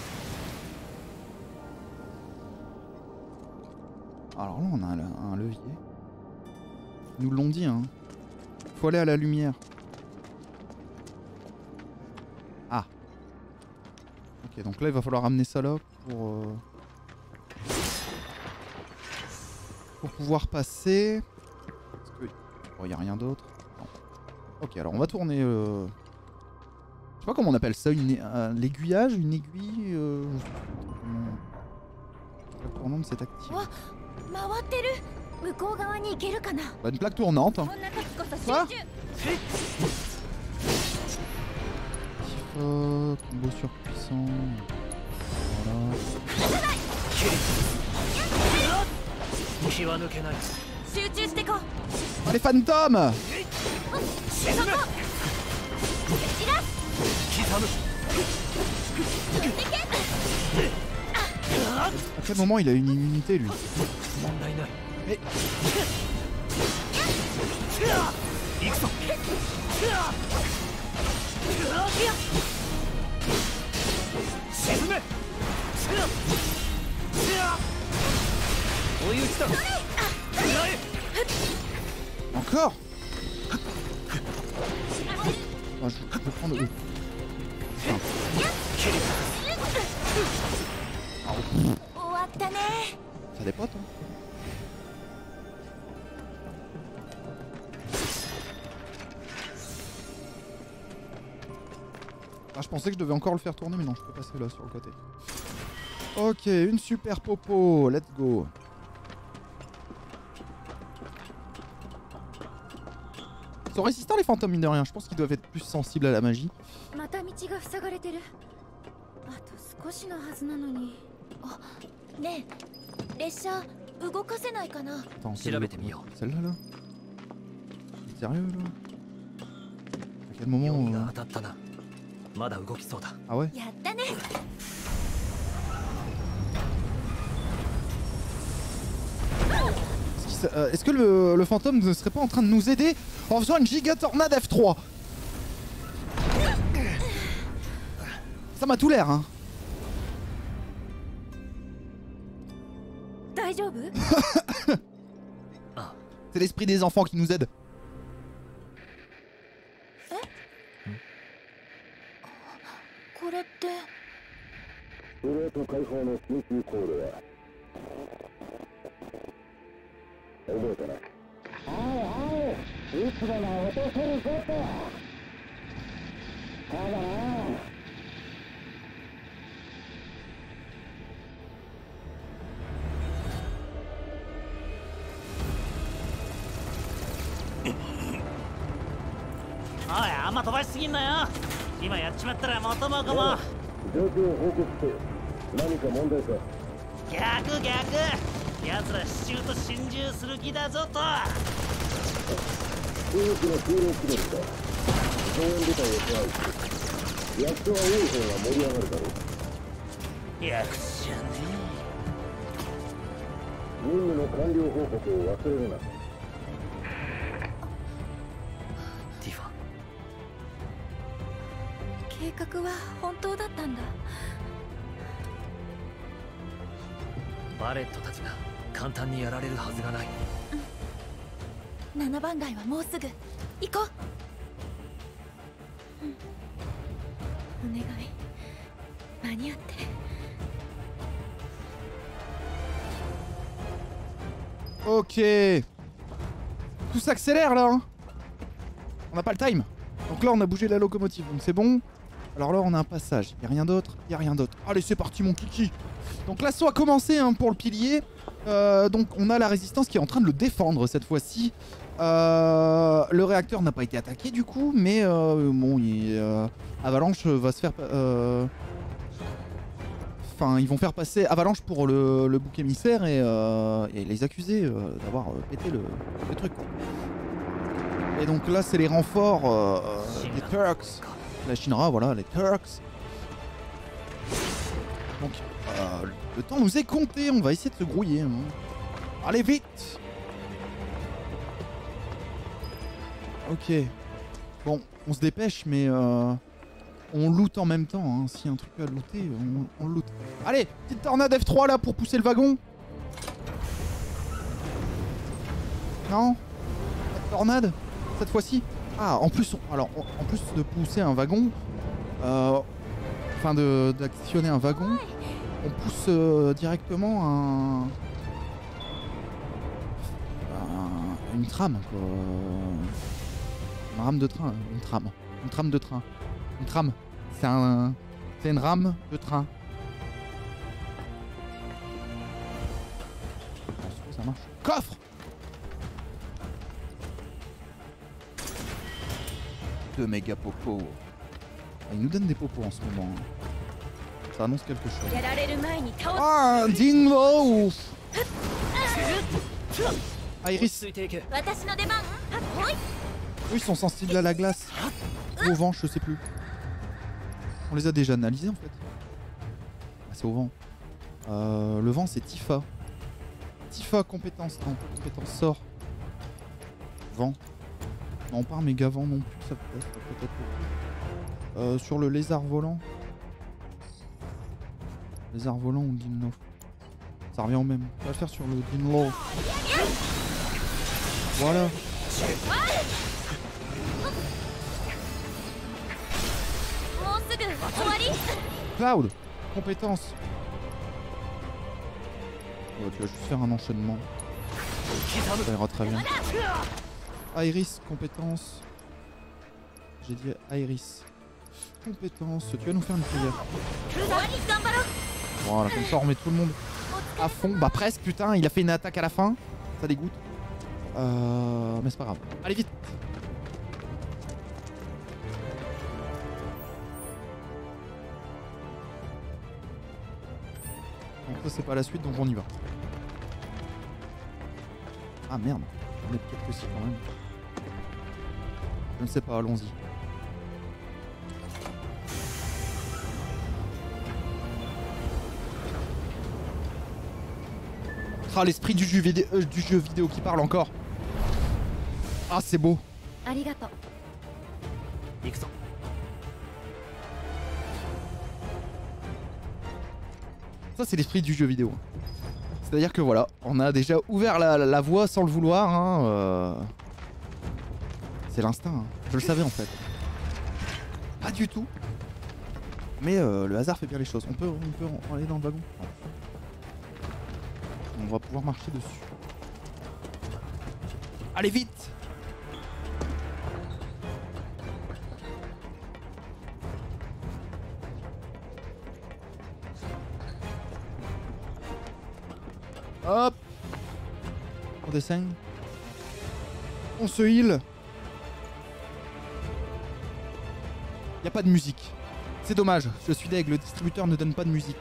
Alors là on a un, un levier. Ils nous l'ont dit hein. Faut aller à la lumière. Ah. Ok donc là il va falloir ramener ça là pour... Euh... Pour pouvoir passer. Parce que... Oh, y a rien d'autre. Ok alors on va tourner... Euh... Je sais pas comment on appelle ça, une... euh, l'aiguillage, une aiguille... Euh... La tournante s'est activée. Bah, une plaque tournante. Hein. Quoi? Tifa, combo surpuissant. Voilà. Oh, les fantômes! À quel moment il a une immunité lui? Mais... Encore? Oh, je, je vais prendre eux. Ça dépote hein. Ah, je pensais que je devais encore le faire tourner mais non je peux passer là sur le côté. Ok, une super popo, let's go. Ils sont résistants les fantômes mine de rien, je pense qu'ils doivent être plus sensibles à la magie. Attends, celle-là là? Sérieux là? À quel moment euh... Ah ouais? euh, est-ce que le, le fantôme ne serait pas en train de nous aider en faisant une giga tornade F trois? Ça m'a tout l'air, hein. C'est l'esprit des enfants qui nous aide. おい、あんま飛ばしすぎんなよ。今やっちまったら元も子も。 状況を報告して何か問題か。 逆逆。奴ら支柱と心中する気だぞと。 大きな空論気取りだ。公園部隊を手配して役所は多い方が盛り上がるだろう。 役所じゃね任務の完了報告を忘れるな。 ティファ。 計画は本当だったんだ。 バレットたちが簡単にやられるはずがない。 ななばん街はもうすぐ行こう、うん、お願い間に合って。 Ok. Tout s'accélère là, hein. On n'a pas le time. Donc là on a bougé la locomotive, donc c'est bon. Alors là on a un passage, il n'y a rien d'autre, il n'y a rien d'autre. Allez c'est parti mon kiki. Donc l'assaut a commencé hein, pour le pilier. Euh, donc on a la résistance qui est en train de le défendre cette fois-ci. Euh, le réacteur n'a pas été attaqué du coup, mais euh, bon, il, euh, Avalanche va se faire... Euh, Enfin, ils vont faire passer Avalanche pour le, le bouc émissaire et, euh, et les accuser euh, d'avoir euh, pété le, le truc. Quoi. Et donc là, c'est les renforts euh, des Turks. La Shinra, voilà, les Turks. Donc, euh, le temps nous est compté. On va essayer de se grouiller. Hein. Allez, vite! Ok. Bon, on se dépêche, mais... Euh, on loot en même temps, hein. S'il y a un truc à looter, on, on loot. Allez, petite tornade F trois là pour pousser le wagon. Non? Pas de tornade cette fois-ci? Ah, en plus, on, alors, on, en plus de pousser un wagon, euh, enfin de d'actionner un wagon, on pousse euh, directement un, un, une trame, quoi. Une rame de train, une trame, une trame de train. Une trame, c'est un, c'est une rame de train. Ça marche. Coffre. Deux méga popos. Ah, il nous donne des popos en ce moment. Ça annonce quelque chose. Ah, un dingo. Iris. Eux ils sont sensibles à la glace. Ou au vent, je sais plus. On les a déjà analysés en fait. Ah, c'est au vent. Euh, le vent c'est Tifa. Tifa compétence. Non, compétence sort. Vent. Non, pas un méga vent non plus, ça peut être peut-être. Euh, sur le lézard volant. Lézard volant ou Dinlo. Ça revient au même. On va le faire sur le Dinlo. Voilà. Cloud, compétence. Oh, tu vas juste faire un enchaînement. Ça ira très bien. Iris, compétence. J'ai dit Iris. Compétence. Tu vas nous faire une prière. Voilà, comme ça on remet tout le monde à fond. Bah presque, putain, il a fait une attaque à la fin. Ça dégoûte. Euh, mais c'est pas grave. Allez vite. Donc ça c'est pas la suite, donc on y va. Ah merde, on est peut-être que si quand même. Je ne sais pas, allons-y. Ah, l'esprit du, jeu vidéo- euh, du jeu vidéo qui parle encore. Ah, c'est beau. ありがとう。 行くぞ。 Ça, c'est l'esprit du jeu vidéo. C'est-à-dire que voilà, on a déjà ouvert la, la, la voie sans le vouloir. Hein, euh... C'est l'instinct. Hein. Je le savais en fait. Pas du tout. Mais euh, le hasard fait bien les choses. On peut, on peut aller dans le wagon. Non. On va pouvoir marcher dessus. Allez vite! Hop! On descend. On se heal. Y a pas de musique. C'est dommage, je suis deg, le distributeur ne donne pas de musique.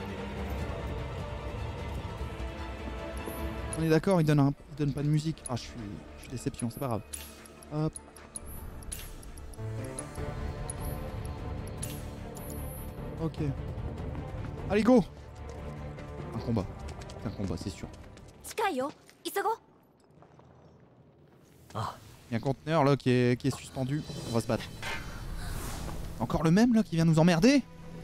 On est d'accord, il donne, un... il donne pas de musique. Ah, je suis, je suis déception, c'est pas grave. Hop. Ok. Allez, go! Un combat. C'est un combat, c'est sûr. 近いよ。急ごう。 あ、 Il y a un conteneur là qui est, qui est suspendu. On va se battre. Encore le même là qui vient nous emmerder?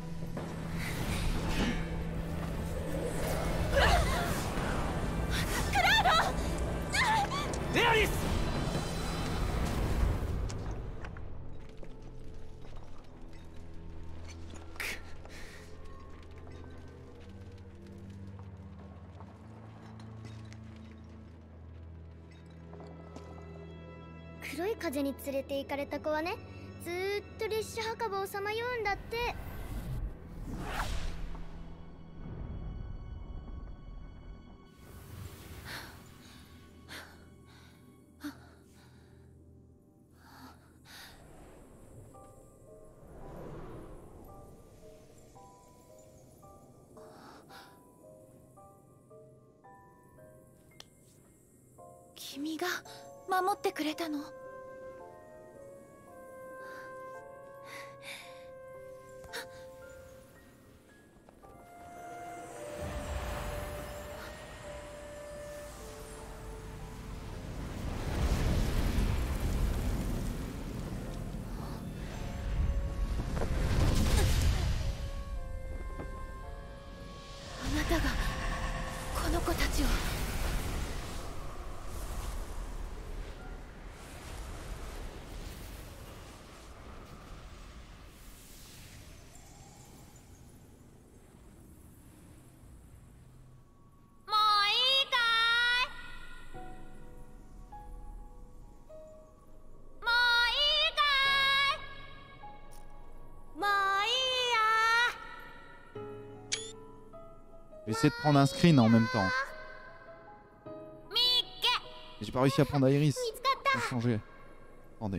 Aeris! 黒い風に連れて行かれた子はね、ずーっと列車墓場をさまようんだって。 君が守ってくれたの？あなたがこの子たちを。 Je vais essayer de prendre un screen en même temps. J'ai pas réussi à prendre Iris. On va changer. Attendez.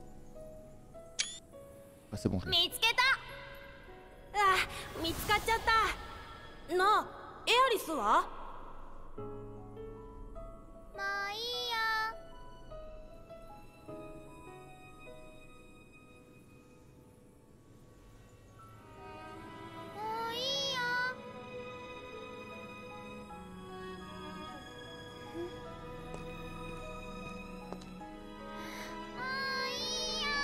Ah, c'est bon, je l'ai. 見つけた。あ、見つかっちゃった。なあ、エアリスは？ もういいよ。もういいよ。もういいよ。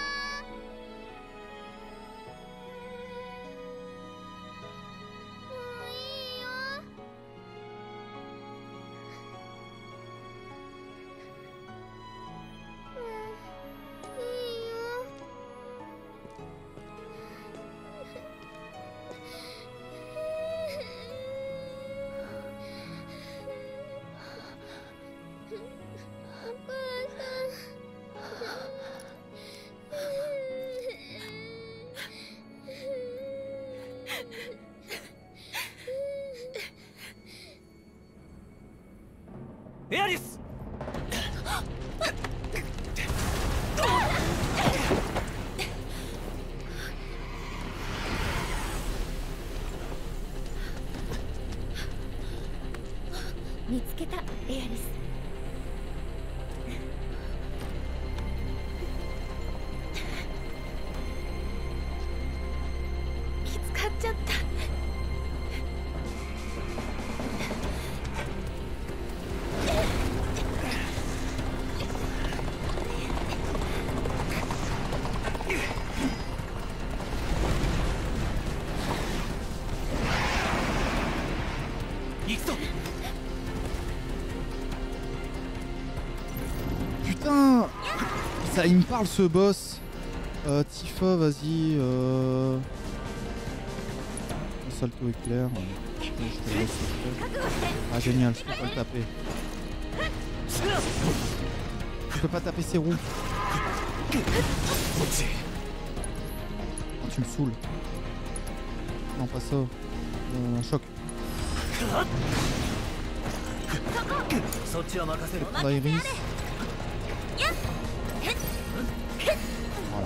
もういいよ。うん、いいよ。お母エアリス！ 見つけた、エアリス。見つかっちゃった。 putain. Ça, il me parle ce boss. Euh, Tifa, vas-y. Euh... Un salto éclair. Je te laisse faire. Ah génial, je peux pas le taper. Je peux pas taper ses roues. Oh, tu me saoules. Non, pas ça. Euh, un choc. Iris. Voilà.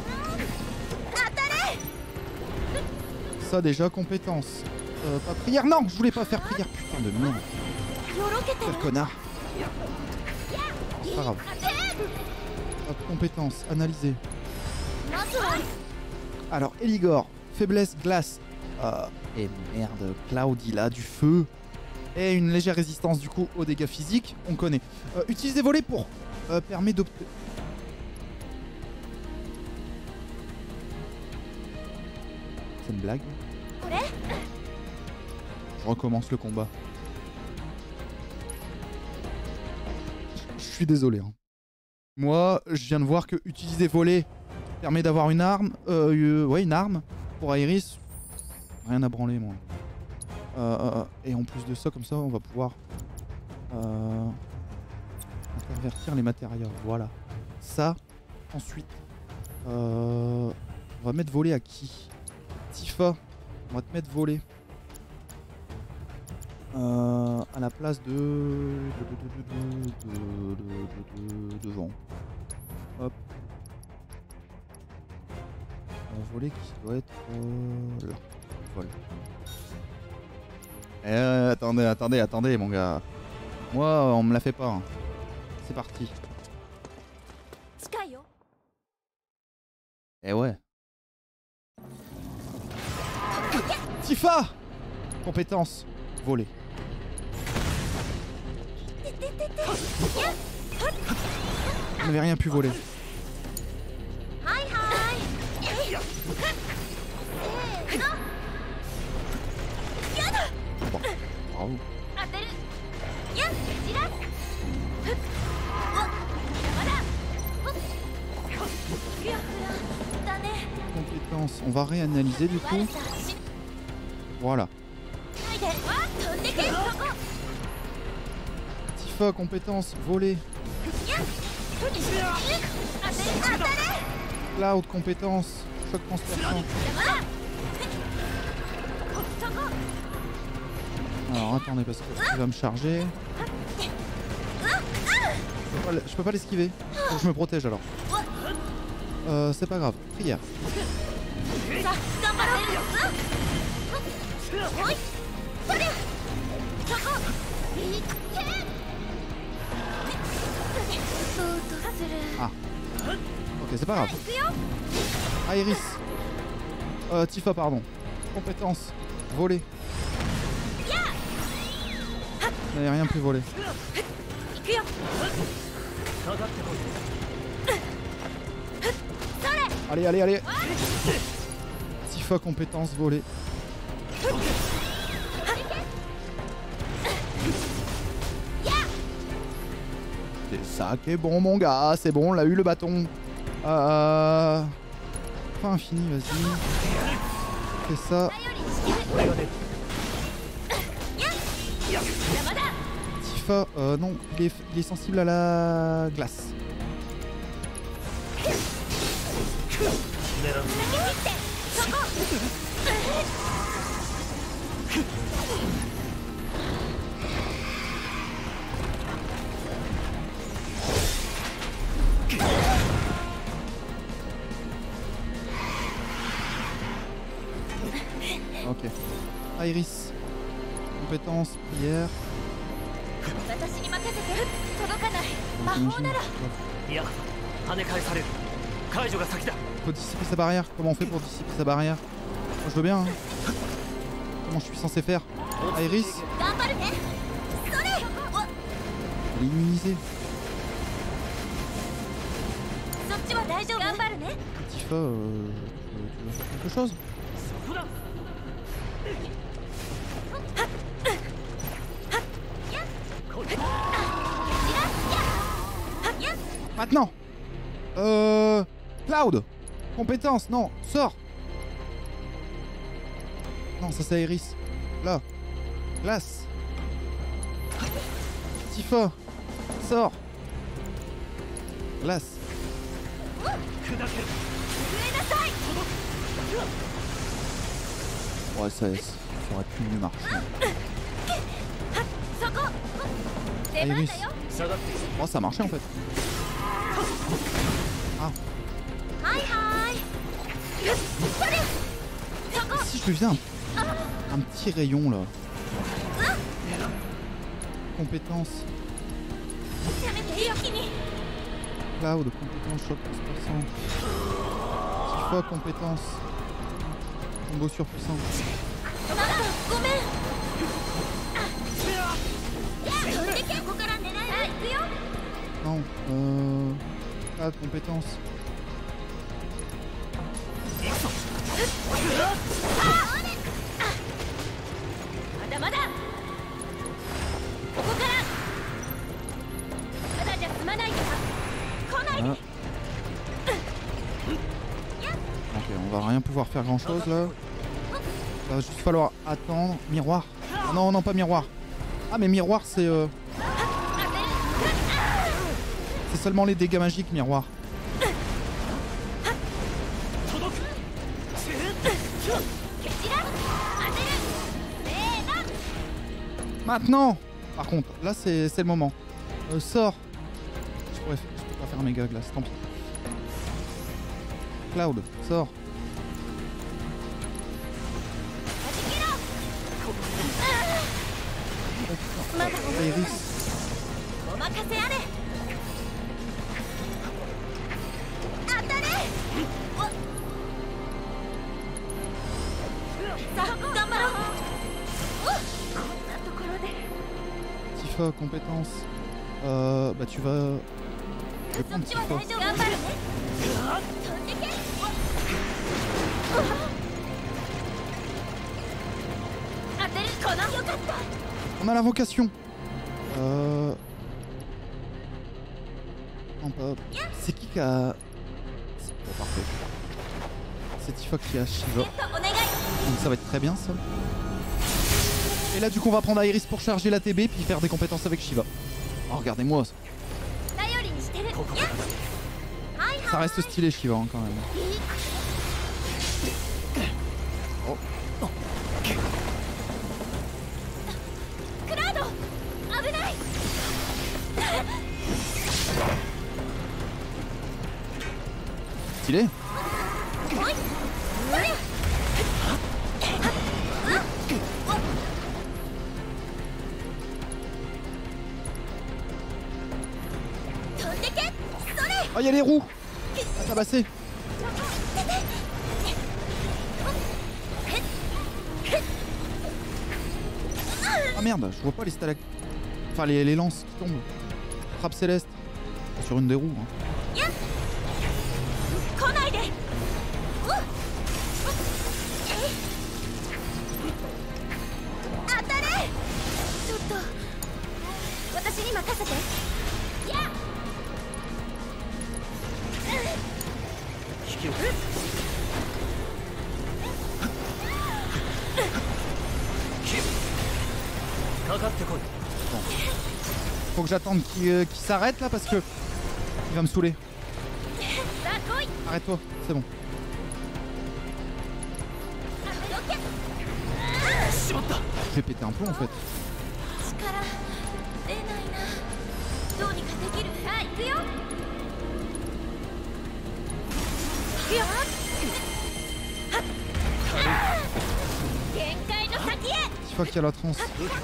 Ça déjà, compétence. Euh, pas prière. Non, je voulais pas faire prière. Putain de merde. Quel connard. C'est pas grave. Hop, compétence, analyser. Alors, Eligor, faiblesse, glace. Euh, et merde, Cloud, il a du feu. Et une légère résistance du coup aux dégâts physiques, on connaît. Euh, utiliser voler pour euh, permet d'obtenir. C'est une blague. Je recommence le combat. Je suis désolé. Hein. Moi, je viens de voir que utiliser voler permet d'avoir une arme. Euh, euh, ouais, une arme. Pour Iris, rien à branler, moi. Euh, euh, et en plus de ça, comme ça, on va pouvoir euh, intervertir les matériaux. Voilà. Ça, ensuite, euh, on va mettre voler à qui? Tifa, on va te mettre voler. Euh, à la place de... de, de, de, de, de, de, de Jean. Hop. Un volet qui doit être euh, là. Voilà. Eh, attendez, attendez, attendez, mon gars. Moi, on me la fait pas. Hein. C'est parti. Eh ouais. Tifa! Compétence. Voler. On n'avait rien pu voler. Bon, bravo. Compétence. On va réanalyser du coup. Voilà. Tifa, compétence, voler. Cloud, compétence, choc transperçant. Alors attendez parce qu'il va me charger. Je peux pas, je peux pas l'esquiver. Faut que je me protège alors. Euh, c'est pas grave. Prière. Ah. Ok, c'est pas grave. Iris. Euh, Tifa, pardon. Compétence. Voler. Vous n'avez rien pu voler. Allez, allez, allez. Tifa, compétence, voler. C'est ça qui est bon, mon gars. C'est bon, on l'a eu le bâton. Euh... Pas infini, vas-y. Fais ça. Tifa, euh, non, il est, il est sensible à la glace. Ok. Iris. Compétence, prière. Faut dissiper sa barrière. Comment on fait pour dissiper sa barrière? Moi je veux bien. Hein. Comment je suis censé faire? Iris. Elle est immunisée. Tifa, euh, tu veux faire quelque chose? Maintenant. Euh... Cloud. Compétence, non. Sors. Non, ça c'est Iris. Là. Glace. Tifa. Sors. Glace. Ouais, ça, ça aurait pu mieux marcher. Iris. Oh, ça marchait en fait. Ah. Si je lui faisais un, un petit rayon là. Compétence. Cloud, compétence, choc plus puissant. Tifa, compétence. Combo surpuissant. Non, euh... Cloud, compétence. Ah. Ok, on va rien pouvoir faire grand chose là. Il va juste falloir attendre. Miroir. Ah non, non, pas miroir. Ah, mais miroir, c'est... Euh... C'est seulement les dégâts magiques, miroir. Maintenant. Par contre, là, c'est le moment. Euh, sors. Je pourrais... Je peux pas faire un méga glace, tant pis. Cloud, sors. Oh, Iris. Tifa, compétence. Euh, bah tu vas... Je vais prendre Tifa. On a l'invocation. Euh... Non, pas... C'est qui qui a... Oh, parfait. C'est Tifa qui a Shiva. Donc ça va être très bien ça. Et là du coup on va prendre Iris pour charger la T B puis faire des compétences avec Shiva. Oh regardez-moi ça. Ça reste stylé Shiva hein, quand même. Oh. Stylé. Oh, il y a les roues à tabasser. Ah merde, je vois pas les stalactites. Enfin, les, les lances qui tombent. Frappe céleste. Sur une des roues. Hein. Bon. Faut que j'attende qu'il euh, qu'il s'arrête là parce que il va me saouler. Arrête-toi, c'est bon. Je vais péter un plomb en fait. Il faut qu'il y a la transe.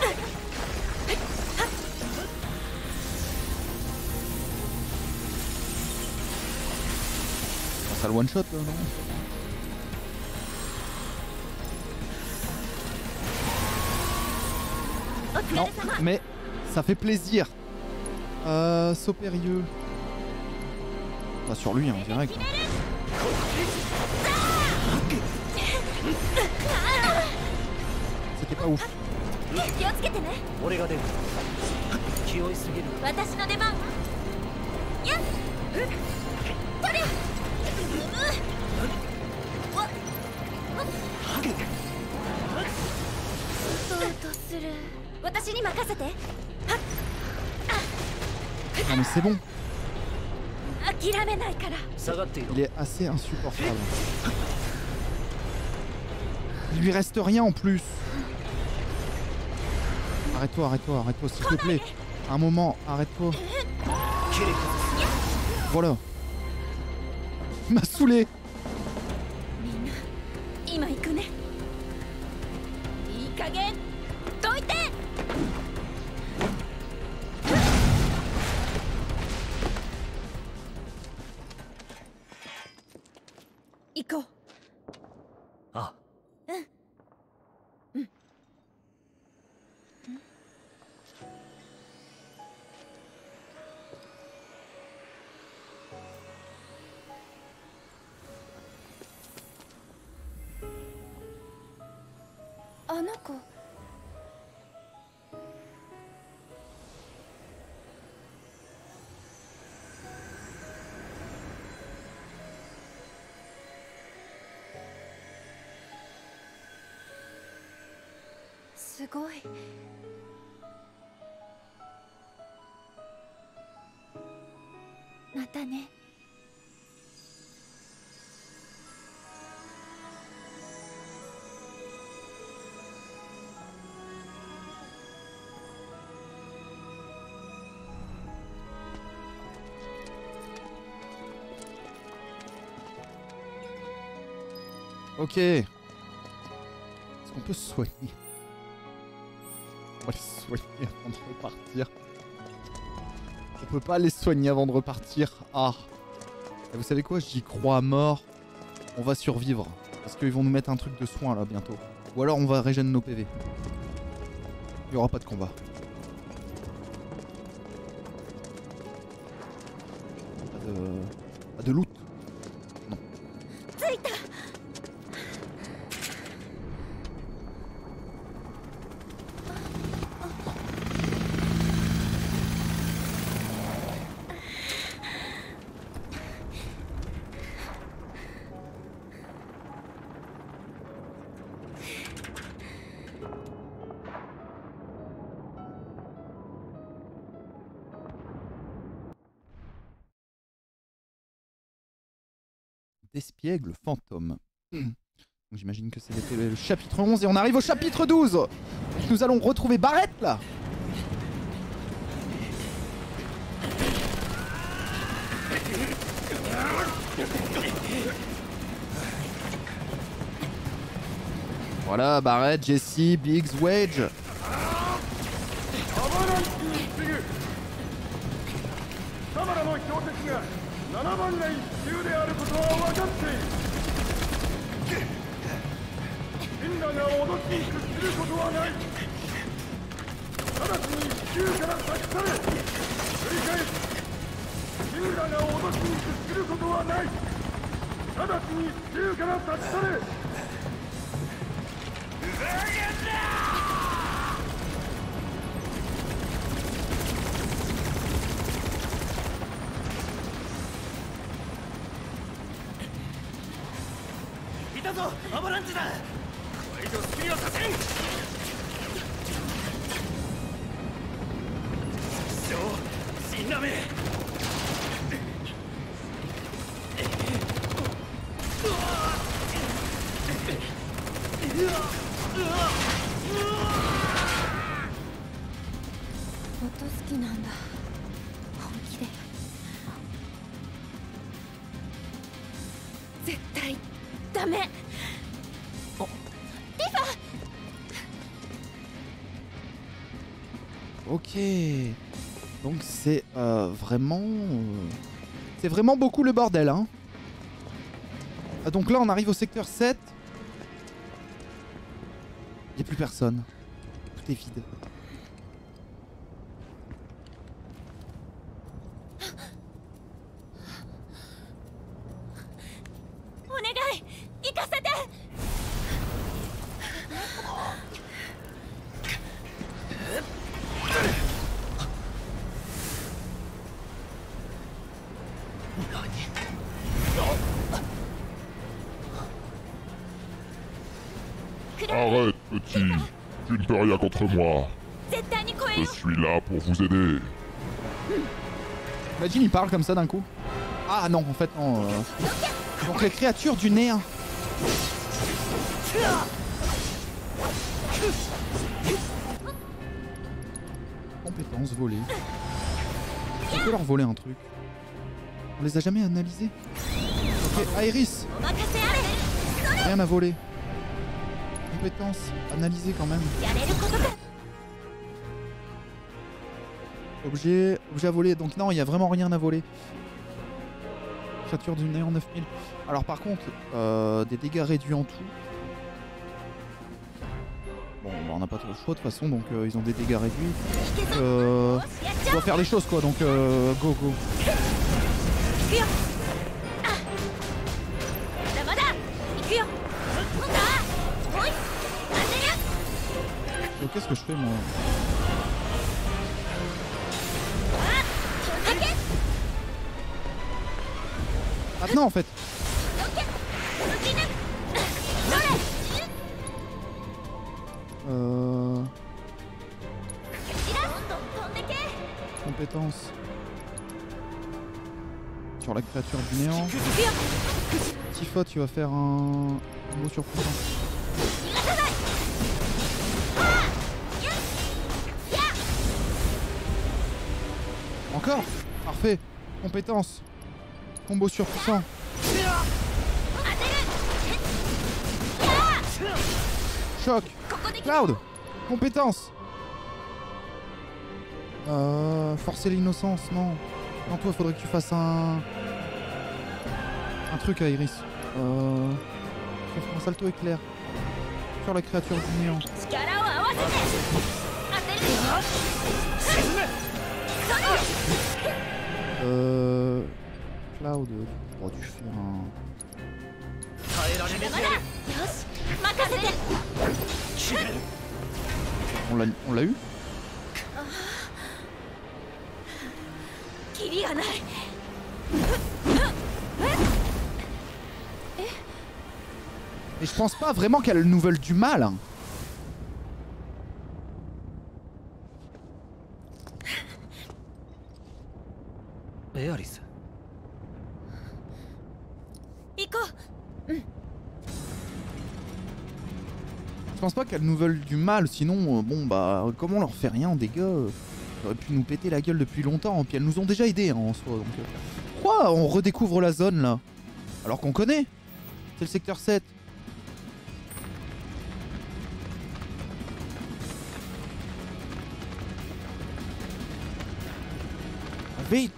Ça le one shot là, non? Non, mais ça fait plaisir. Euh, saut périlleux. Pas sur lui, hein, direct. Hein. C'était pas ouf. Non mais c'est bon. 諦めないから。 下がっていろ。 Il est assez insupportable. Il lui reste rien en plus. Arrête-toi, arrête-toi, arrête-toi s'il te plaît. Un moment, arrête-toi. Voilà. Il m'a saoulé. みんな今行くね。いい加減どいて。行こう。 あ、 あの子。すごい。またね。 Ok. Est-ce qu'on peut se soigner? On va les soigner avant de repartir. On peut pas les soigner avant de repartir. Ah. Et vous savez quoi? J'y crois à mort. On va survivre. Parce qu'ils vont nous mettre un truc de soin là bientôt. Ou alors on va régénérer nos P V. Il y aura pas de combat. Pas de... Pas de loot. Non. D'espiègle fantôme. J'imagine que c'était le chapitre onze et on arrive au chapitre douze. Nous allons retrouver Barrett là. Voilà, Barrett, Jesse, Biggs, Wedge. Ok, donc c'est euh, vraiment, euh, c'est vraiment beaucoup le bordel, hein. Ah, donc là on arrive au secteur sept. Il n'y a plus personne, tout est vide. Arrête, petit. Tu ne peux rien contre moi. 絶対に超え Je よ suis là pour vous aider. Imagine, il parle comme ça d'un coup. Ah non, en fait, non. euh. Donc les créatures du néant. Compétences volées. On peut leur voler un truc. On les a jamais analysés. Ok, Aeris. お任せあれ Rien à voler. Compétences analysées quand même. やれることか Objet, objet à voler. Donc non, il y a vraiment rien à voler. Créature du néant neuf mille. Alors par contre, euh, des dégâts réduits en tout. Bon, bah, on n'a pas trop le choix de toute façon, donc euh, ils ont des dégâts réduits. Euh, on doit faire les choses quoi, donc euh, go go. 行くよあまだまだ行くよさあほい当てる Euh, Qu'est-ce que je fais moi? あっけ Maintenant en fait. オッケー抜き抜それ Euh, いらどんどん飛んでけ compétences. Sur la créature du néant. 行くよ Tifa, tu vas faire un, un mot surprenant. 逃がさないあっやっやっ Encore? Parfait. Compétences. Combo surpuissant. 当てるやっ Choc. ここで Cloud. Compétences. Euh, forcer l'innocence, non. Non, toi, faudrait que tu fasses un... Un truc à Iris. Euh... Un salto éclair. Sur la créature du néant. 力を合わせて当てるよ沈めそれ Euh... Cloud, tu aurais dû faire un... 耐えられねえまだよし任せて On l'a, on l'a eu? キリがない Mais je pense pas vraiment qu'elle nous veuille du mal. Hein. エアリス行こう Je pense pas qu'elles nous veulent du mal, sinon, euh, bon bah, comment on leur fait rien en dégâts euh, Ils auraient pu nous péter la gueule depuis longtemps, puis elles nous ont déjà aidés hein, en soi, donc... Euh, pourquoi on redécouvre la zone là? Alors qu'on connaît. C'est le secteur sept. Vite!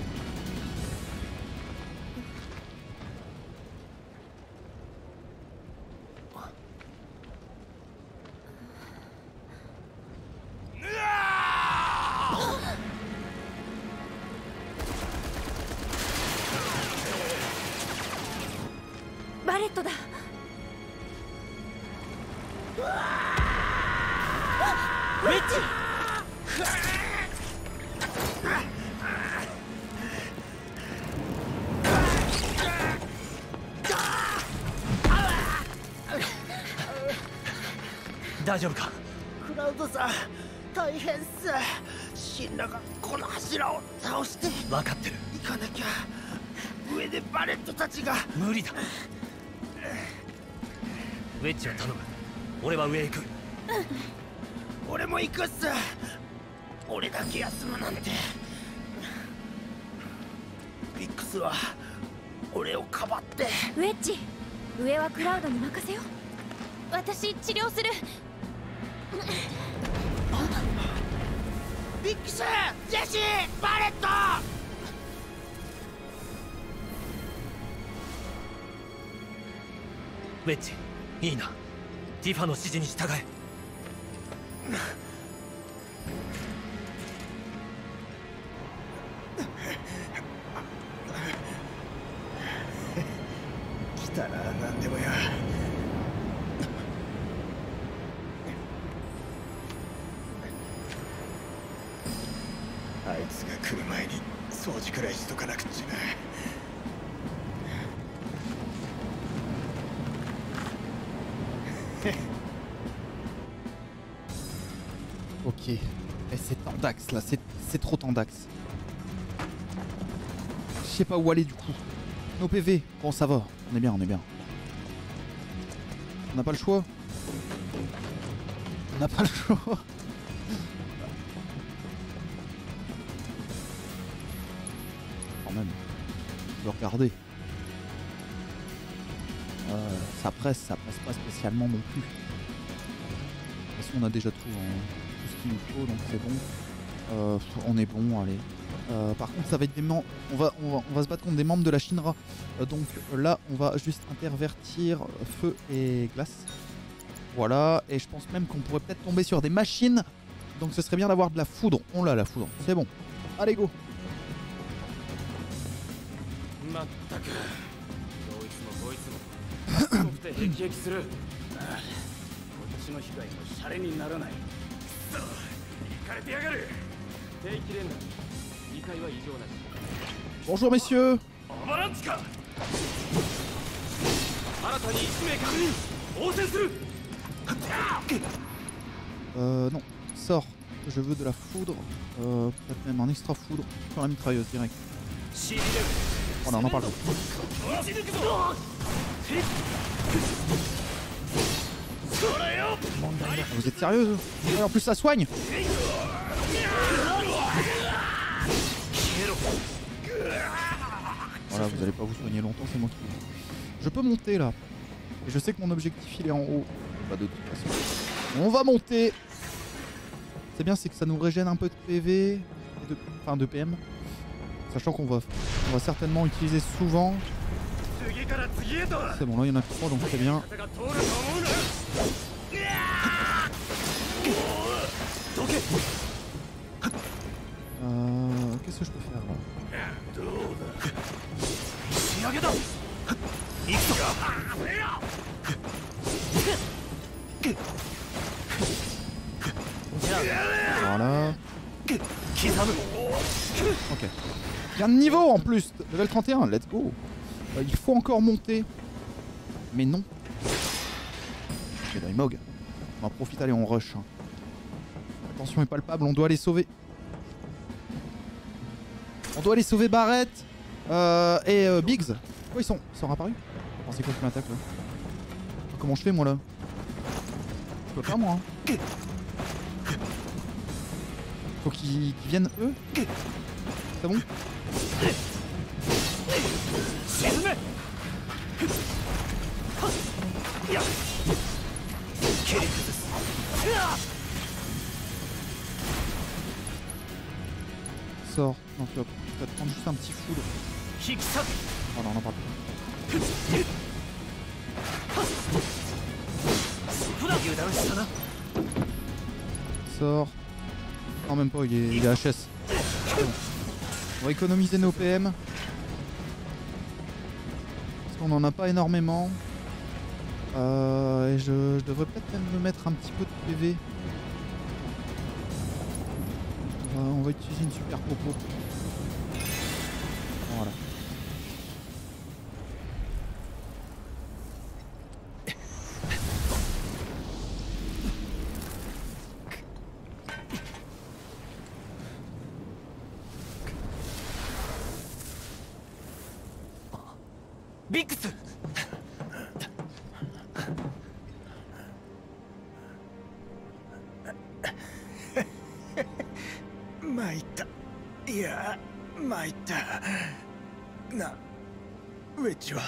バレットだウェッジ大丈夫かクラウドさん大変っす。シンラがこの柱を倒して分かってる行かなきゃ。上でバレットたちが。 無理だウェッジは頼む俺は上へ行く俺も行くっす。俺だけ休むなんて。ビックスは俺をかばって。 ウェッジ上はクラウドに任せよ私治療するビックス、ジェシー、バレット。 ウェッジいいなティファの指示に従え来たら何でもや。あいつが来る前に掃除くらいしとかなくっちゃな。 Ok. Et c'est Tandax là, c'est trop Tandax. Je sais pas où aller du coup. Nos P V, bon ça va, on est bien, on est bien. On n'a pas le choix. On n'a pas le choix. Quand même, je veux regarder. Euh, ça presse, ça presse pas spécialement non plus. De toute façon, on a déjà tout, hein, tout ce qu'il nous faut, donc c'est bon. Euh, on est bon, allez. Euh, par contre, ça va être des membres. On va, on va, on va se battre contre des membres de la Shinra. Euh, donc là, on va juste intervertir feu et glace. Voilà, et je pense même qu'on pourrait peut-être tomber sur des machines. Donc ce serait bien d'avoir de la foudre. On l'a, la foudre, c'est bon. Allez, go. まったくどいつもこいつも強くて辟易するああこっちの被害もシャレにならないくそ行かれてやがる定期連絡にかいは異常なし Bonjour messieurs. アバランチか新たにいち名確認応戦する Euh, non. Sors. Je veux de la foudre. Euh, peut-être même un extra foudre sur la mitrailleuse direct. Oh non, on en parle pas. Vous êtes sérieuse? Et en plus ça soigne. Voilà, vous allez pas vous soigner longtemps, c'est moi qui... Je peux monter là. Et je sais que mon objectif il est en haut. Bah de toute façon. On va monter. C'est bien, c'est que ça nous régène un peu de P V. Et de... Enfin de P M. Sachant qu'on va... On va certainement utiliser souvent. C'est bon, là il y en a trois donc c'est bien. Euh... Qu'est-ce que je peux faire là? Voilà. Ok. Bien de niveau en plus. Level trente et un, let's go. Euh, il faut encore monter. Mais non. Ok, Daimog. On en profite, allez, on rush. Hein. Attention est palpable, on doit les sauver. On doit aller sauver Barrett euh, et euh, Biggs. Pourquoi ils sont, ils sont apparus? Oh, c'est quoi qui m'attaque là? Comment je fais moi là? Je peux pas moi. Hein. Faut qu'ils qu'ils viennent eux. C'est bon? Sors. Non, tu vas, tu vas te prendre juste un petit foudre. Oh non, on en parle plus. Sors. Non, même pas, il est, il est H S. Bon. On va économiser nos P M. Parce qu'on en a pas énormément. Euh, et je, je devrais peut-être même me mettre un petit peu de P V. On va, on va utiliser une super popo. Voilà. Biggs! 参った。いや、参った。な、ウェッジは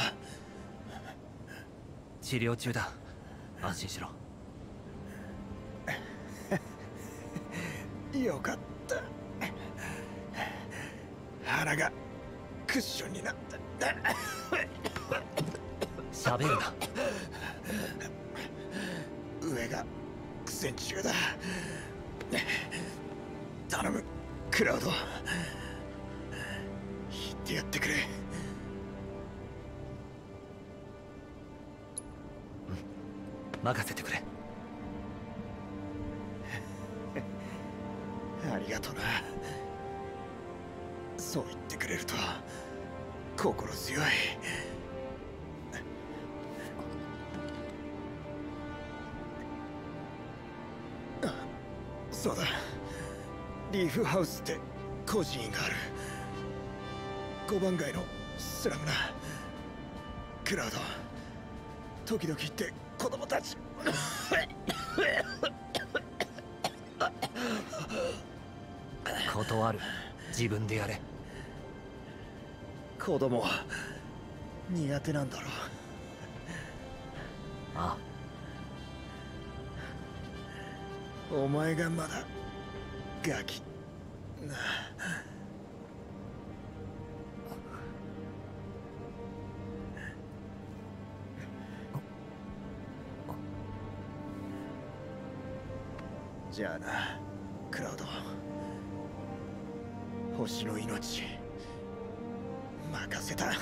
治療中だ。安心しろ。 よかった。腹がクッションになった。 喋るな。 上が苦戦中だ。頼む、クラウド。言ってやってくれ。 任せてくれ。 ありがとうな。そう言ってくれると心強い。あ、そうだ。 リーフハウスって孤児院がある。ごばん街のスラムな。クラウド、時々言って子供たち断る。自分でやれ。 子供苦手なんだろう。 ああ、お前がまだガキなあ。じゃあな、クラウド。星の命任せた。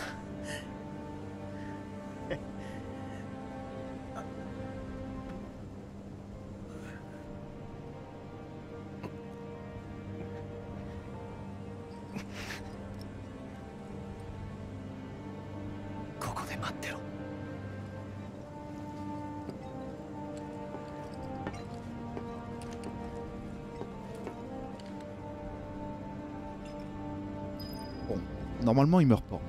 ここで待ってろ。 Bon, normalement il meurt pas.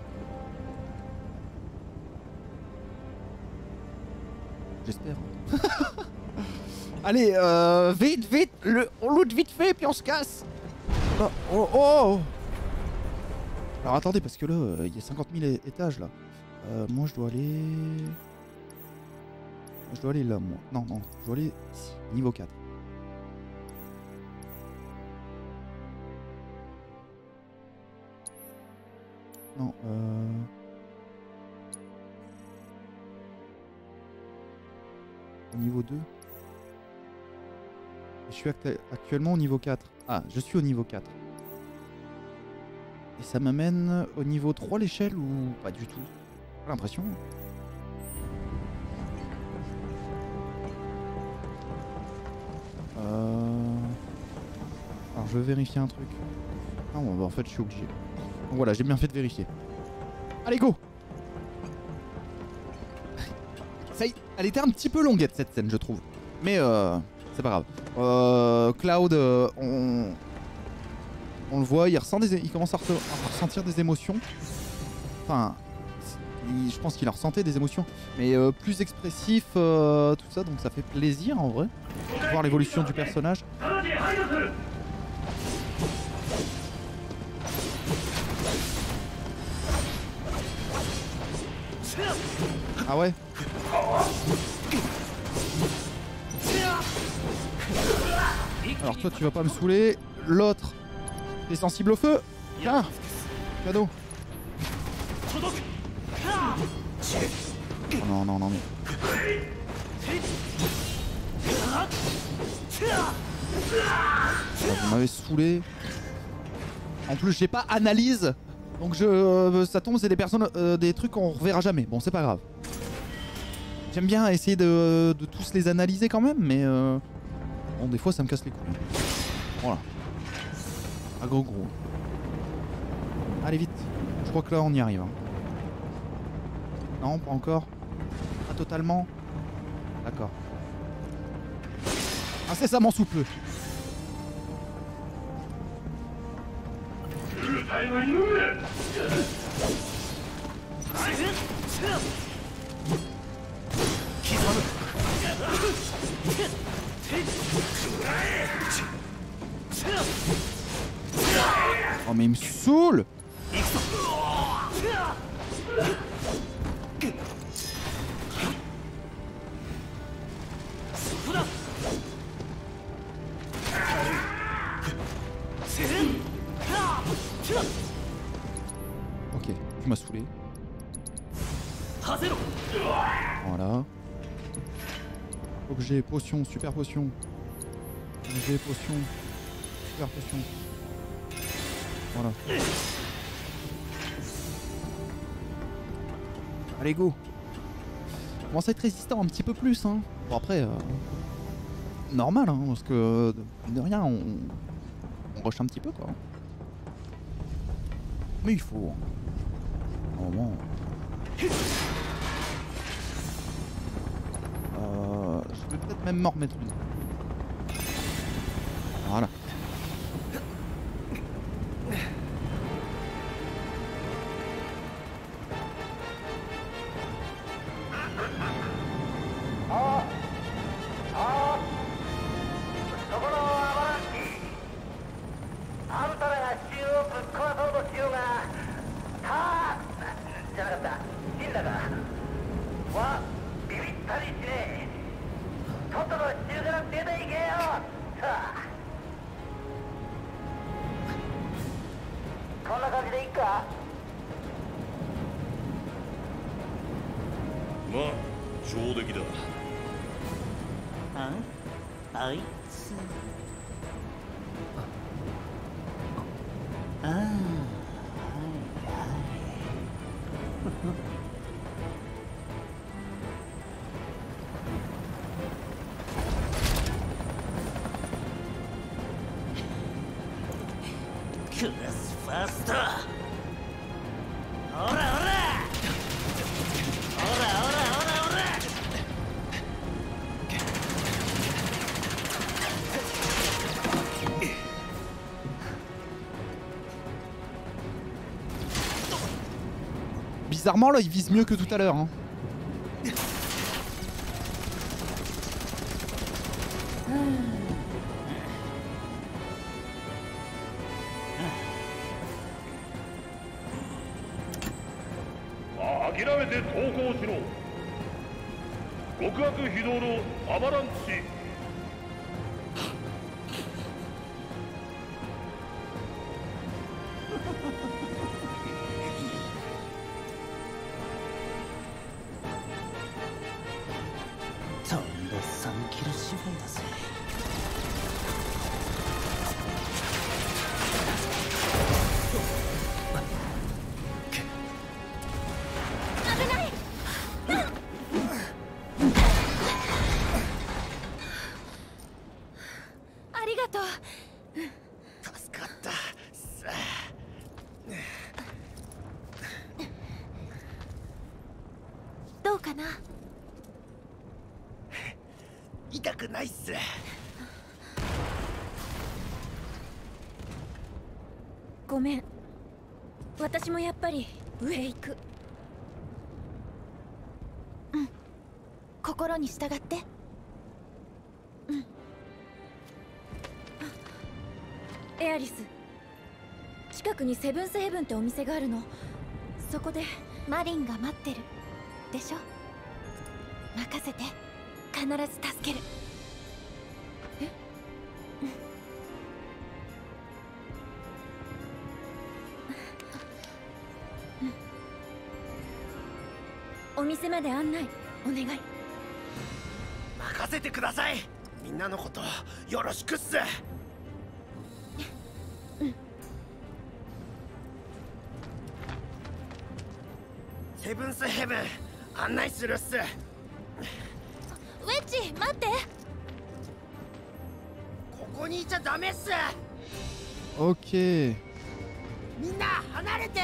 J'espère. Allez, euh, vite, vite, le, on loot vite fait puis on se casse. Oh, oh, oh. Alors attendez, parce que là, il euh, y a cinquante mille étages là. Euh, moi je dois aller... Je dois aller là, moi. Non, non, je dois aller ici, niveau quatre. Non, euh... au niveau deux. Je suis actu actuellement au niveau quatre. Ah, je suis au niveau quatre. Et ça m'amène au niveau trois l'échelle ou pas du tout? J'ai l'impression. Euh... Alors je veux vérifier un truc. Non, bah, en fait je suis obligé. Donc voilà, j'ai bien fait de vérifier. Allez, go! Ça y est, elle était un petit peu longuette cette scène, je trouve. Mais euh, c'est pas grave. Euh, Cloud, euh, on... on le voit, il, ressent des... il commence à, re... à ressentir des émotions. Enfin, il... je pense qu'il a ressenti des émotions. Mais euh, plus expressif, euh, tout ça, donc ça fait plaisir en vrai. De voir l'évolution du personnage. Ah ouais. Alors toi tu vas pas me saouler. L'autre est sensible au feu. Tiens, cadeau. Oh non non non mais. Vous m'avez saoulé. En plus j'ai pas analyse. Donc je, euh, ça tombe, c'est des personnes, euh, des trucs qu'on reverra jamais. Bon, c'est pas grave. J'aime bien essayer de, de tous les analyser quand même, mais euh, bon, des fois ça me casse les couilles. Voilà. Ah gros gros. Allez vite. Je crois que là on y arrive. Hein. Non, pas encore. Pas totalement. D'accord. Incessamment sous peu. Oh mais il me saoule. Ok, tu m'as saoulé. Voilà. Objet, potion, super potion. Objet, potion, super potion. Voilà. Allez, go. On commence à être résistant un petit peu plus. Hein. Bon, après, euh, normal, hein, parce que de rien, on, on rush un petit peu, quoi. Mais il faut. À un moment. Euh, je vais peut-être même m'en remettre une. Voilà. 上出来だ。 ああいつああはいはいクラスファースト。ほらほらほらほらほらほら。 Bizarrement là il vise mieux que tout à l'heure hein. ごめん、私もやっぱり上へ行く。うん、心に従って。うん。エアリス、近くにセブンスヘブンってお店があるの。そこでマリンが待ってるでしょ。任せて、必ず助ける。え？お店まで案内お願い。 任せてください。みんなのことよろしくっす。 うん。 セブンスヘブン案内するっす。 ウェッジ待って。 ここにいちゃダメっす。 Ok. みんな離れて。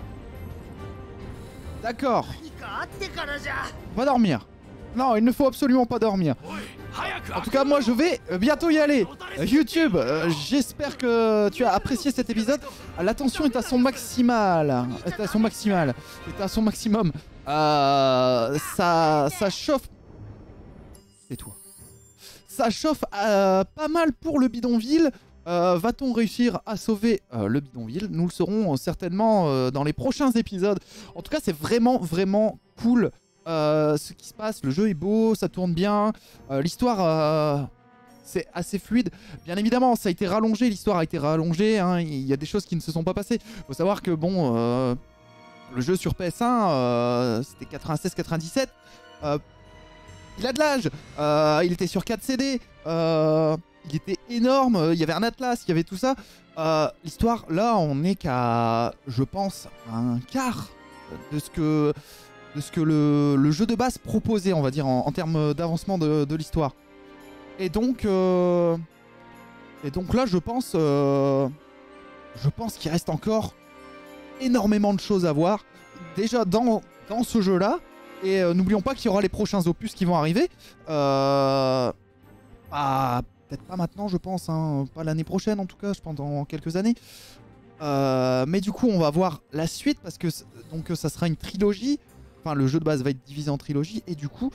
D'accord. 何かあってからじゃ。 On va dormir. Non, il ne faut absolument pas dormir. En tout cas, moi, je vais bientôt y aller. Euh, YouTube, euh, j'espère que tu as apprécié cet épisode. La tension est à son maximal. Est à son maximal. Est à son maximum. Euh, ça, ça chauffe. C'est toi. Ça chauffe euh, pas mal pour le bidonville. Euh, Va-t-on réussir à sauver euh, le bidonville? Nous le saurons euh, certainement euh, dans les prochains épisodes. En tout cas, c'est vraiment, vraiment cool euh, ce qui se passe. Le jeu est beau, ça tourne bien. Euh, l'histoire, euh, c'est assez fluide. Bien évidemment, ça a été rallongé. L'histoire a été rallongée. Hein. Il y a des choses qui ne se sont pas passées. Il faut savoir que, bon, euh, le jeu sur P S un, euh, c'était quatre-vingt-seize quatre-vingt-dix-sept. Euh, il a de l'âge. Euh, il était sur quatre C D. Euh... Il était énorme, il y avait un atlas, il y avait tout ça. Euh, L'histoire, là, on n'est qu'à, je pense, un quart de ce que, de ce que le, le jeu de base proposait, on va dire, en, en termes d'avancement de, de l'histoire. Et donc, euh, et donc là, je pense, euh, je pense qu'il reste encore énormément de choses à voir. Déjà dans, dans ce jeu-là. Et euh, n'oublions pas qu'il y aura les prochains opus qui vont arriver. Euh, ah, peut-être pas maintenant, je pense, hein, pas l'année prochaine en tout cas, je pense dans quelques années. Euh, mais du coup, on va voir la suite parce que donc ça sera une trilogie. Enfin, le jeu de base va être divisé en trilogie et du coup,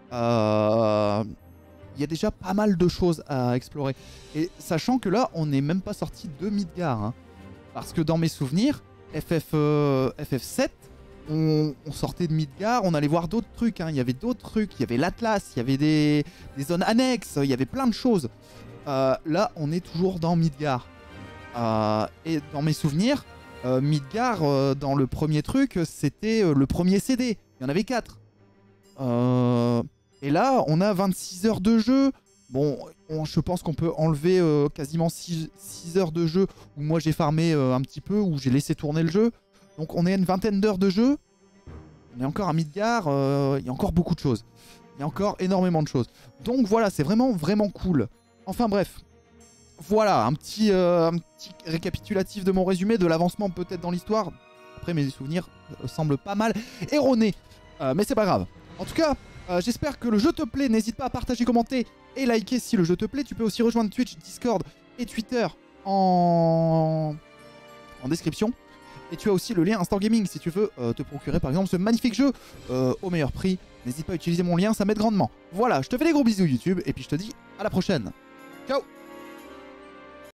euh, il y a déjà pas mal de choses à explorer. Et sachant que là, on n'est même pas sorti de Midgar, hein, parce que dans mes souvenirs, F F, euh, F F sept, on, on sortait de Midgar, on allait voir d'autres trucs. Hein. Il y avait d'autres trucs, il y avait l'Atlas, il y avait des, des zones annexes, il y avait plein de choses. Euh, là, on est toujours dans Midgar. Euh, et dans mes souvenirs, euh, Midgar, euh, dans le premier truc, c'était euh, le premier C D. Il y en avait quatre. Euh, et là, on a vingt-six heures de jeu. Bon, on, je pense qu'on peut enlever euh, quasiment six heures de jeu où moi j'ai farmé euh, un petit peu, où j'ai laissé tourner le jeu. Donc on est à une vingtaine d'heures de jeu. On est encore à Midgar, euh, il y a encore beaucoup de choses. Il y a encore énormément de choses. Donc voilà, c'est vraiment, vraiment cool. Enfin bref, voilà, un petit, euh, un petit récapitulatif de mon résumé, de l'avancement peut-être dans l'histoire. Après, mes souvenirs euh, semblent pas mal erronés. Euh, mais c'est pas grave. En tout cas, euh, j'espère que le jeu te plaît. N'hésite pas à partager, commenter et liker si le jeu te plaît. Tu peux aussi rejoindre Twitch, Discord et Twitter en, en description. Et tu as aussi le lien Instant Gaming si tu veux euh, te procurer par exemple ce magnifique jeu euh, au meilleur prix. N'hésite pas à utiliser mon lien, ça m'aide grandement. Voilà, je te fais des gros bisous YouTube et puis je te dis à la prochaine. Ciao.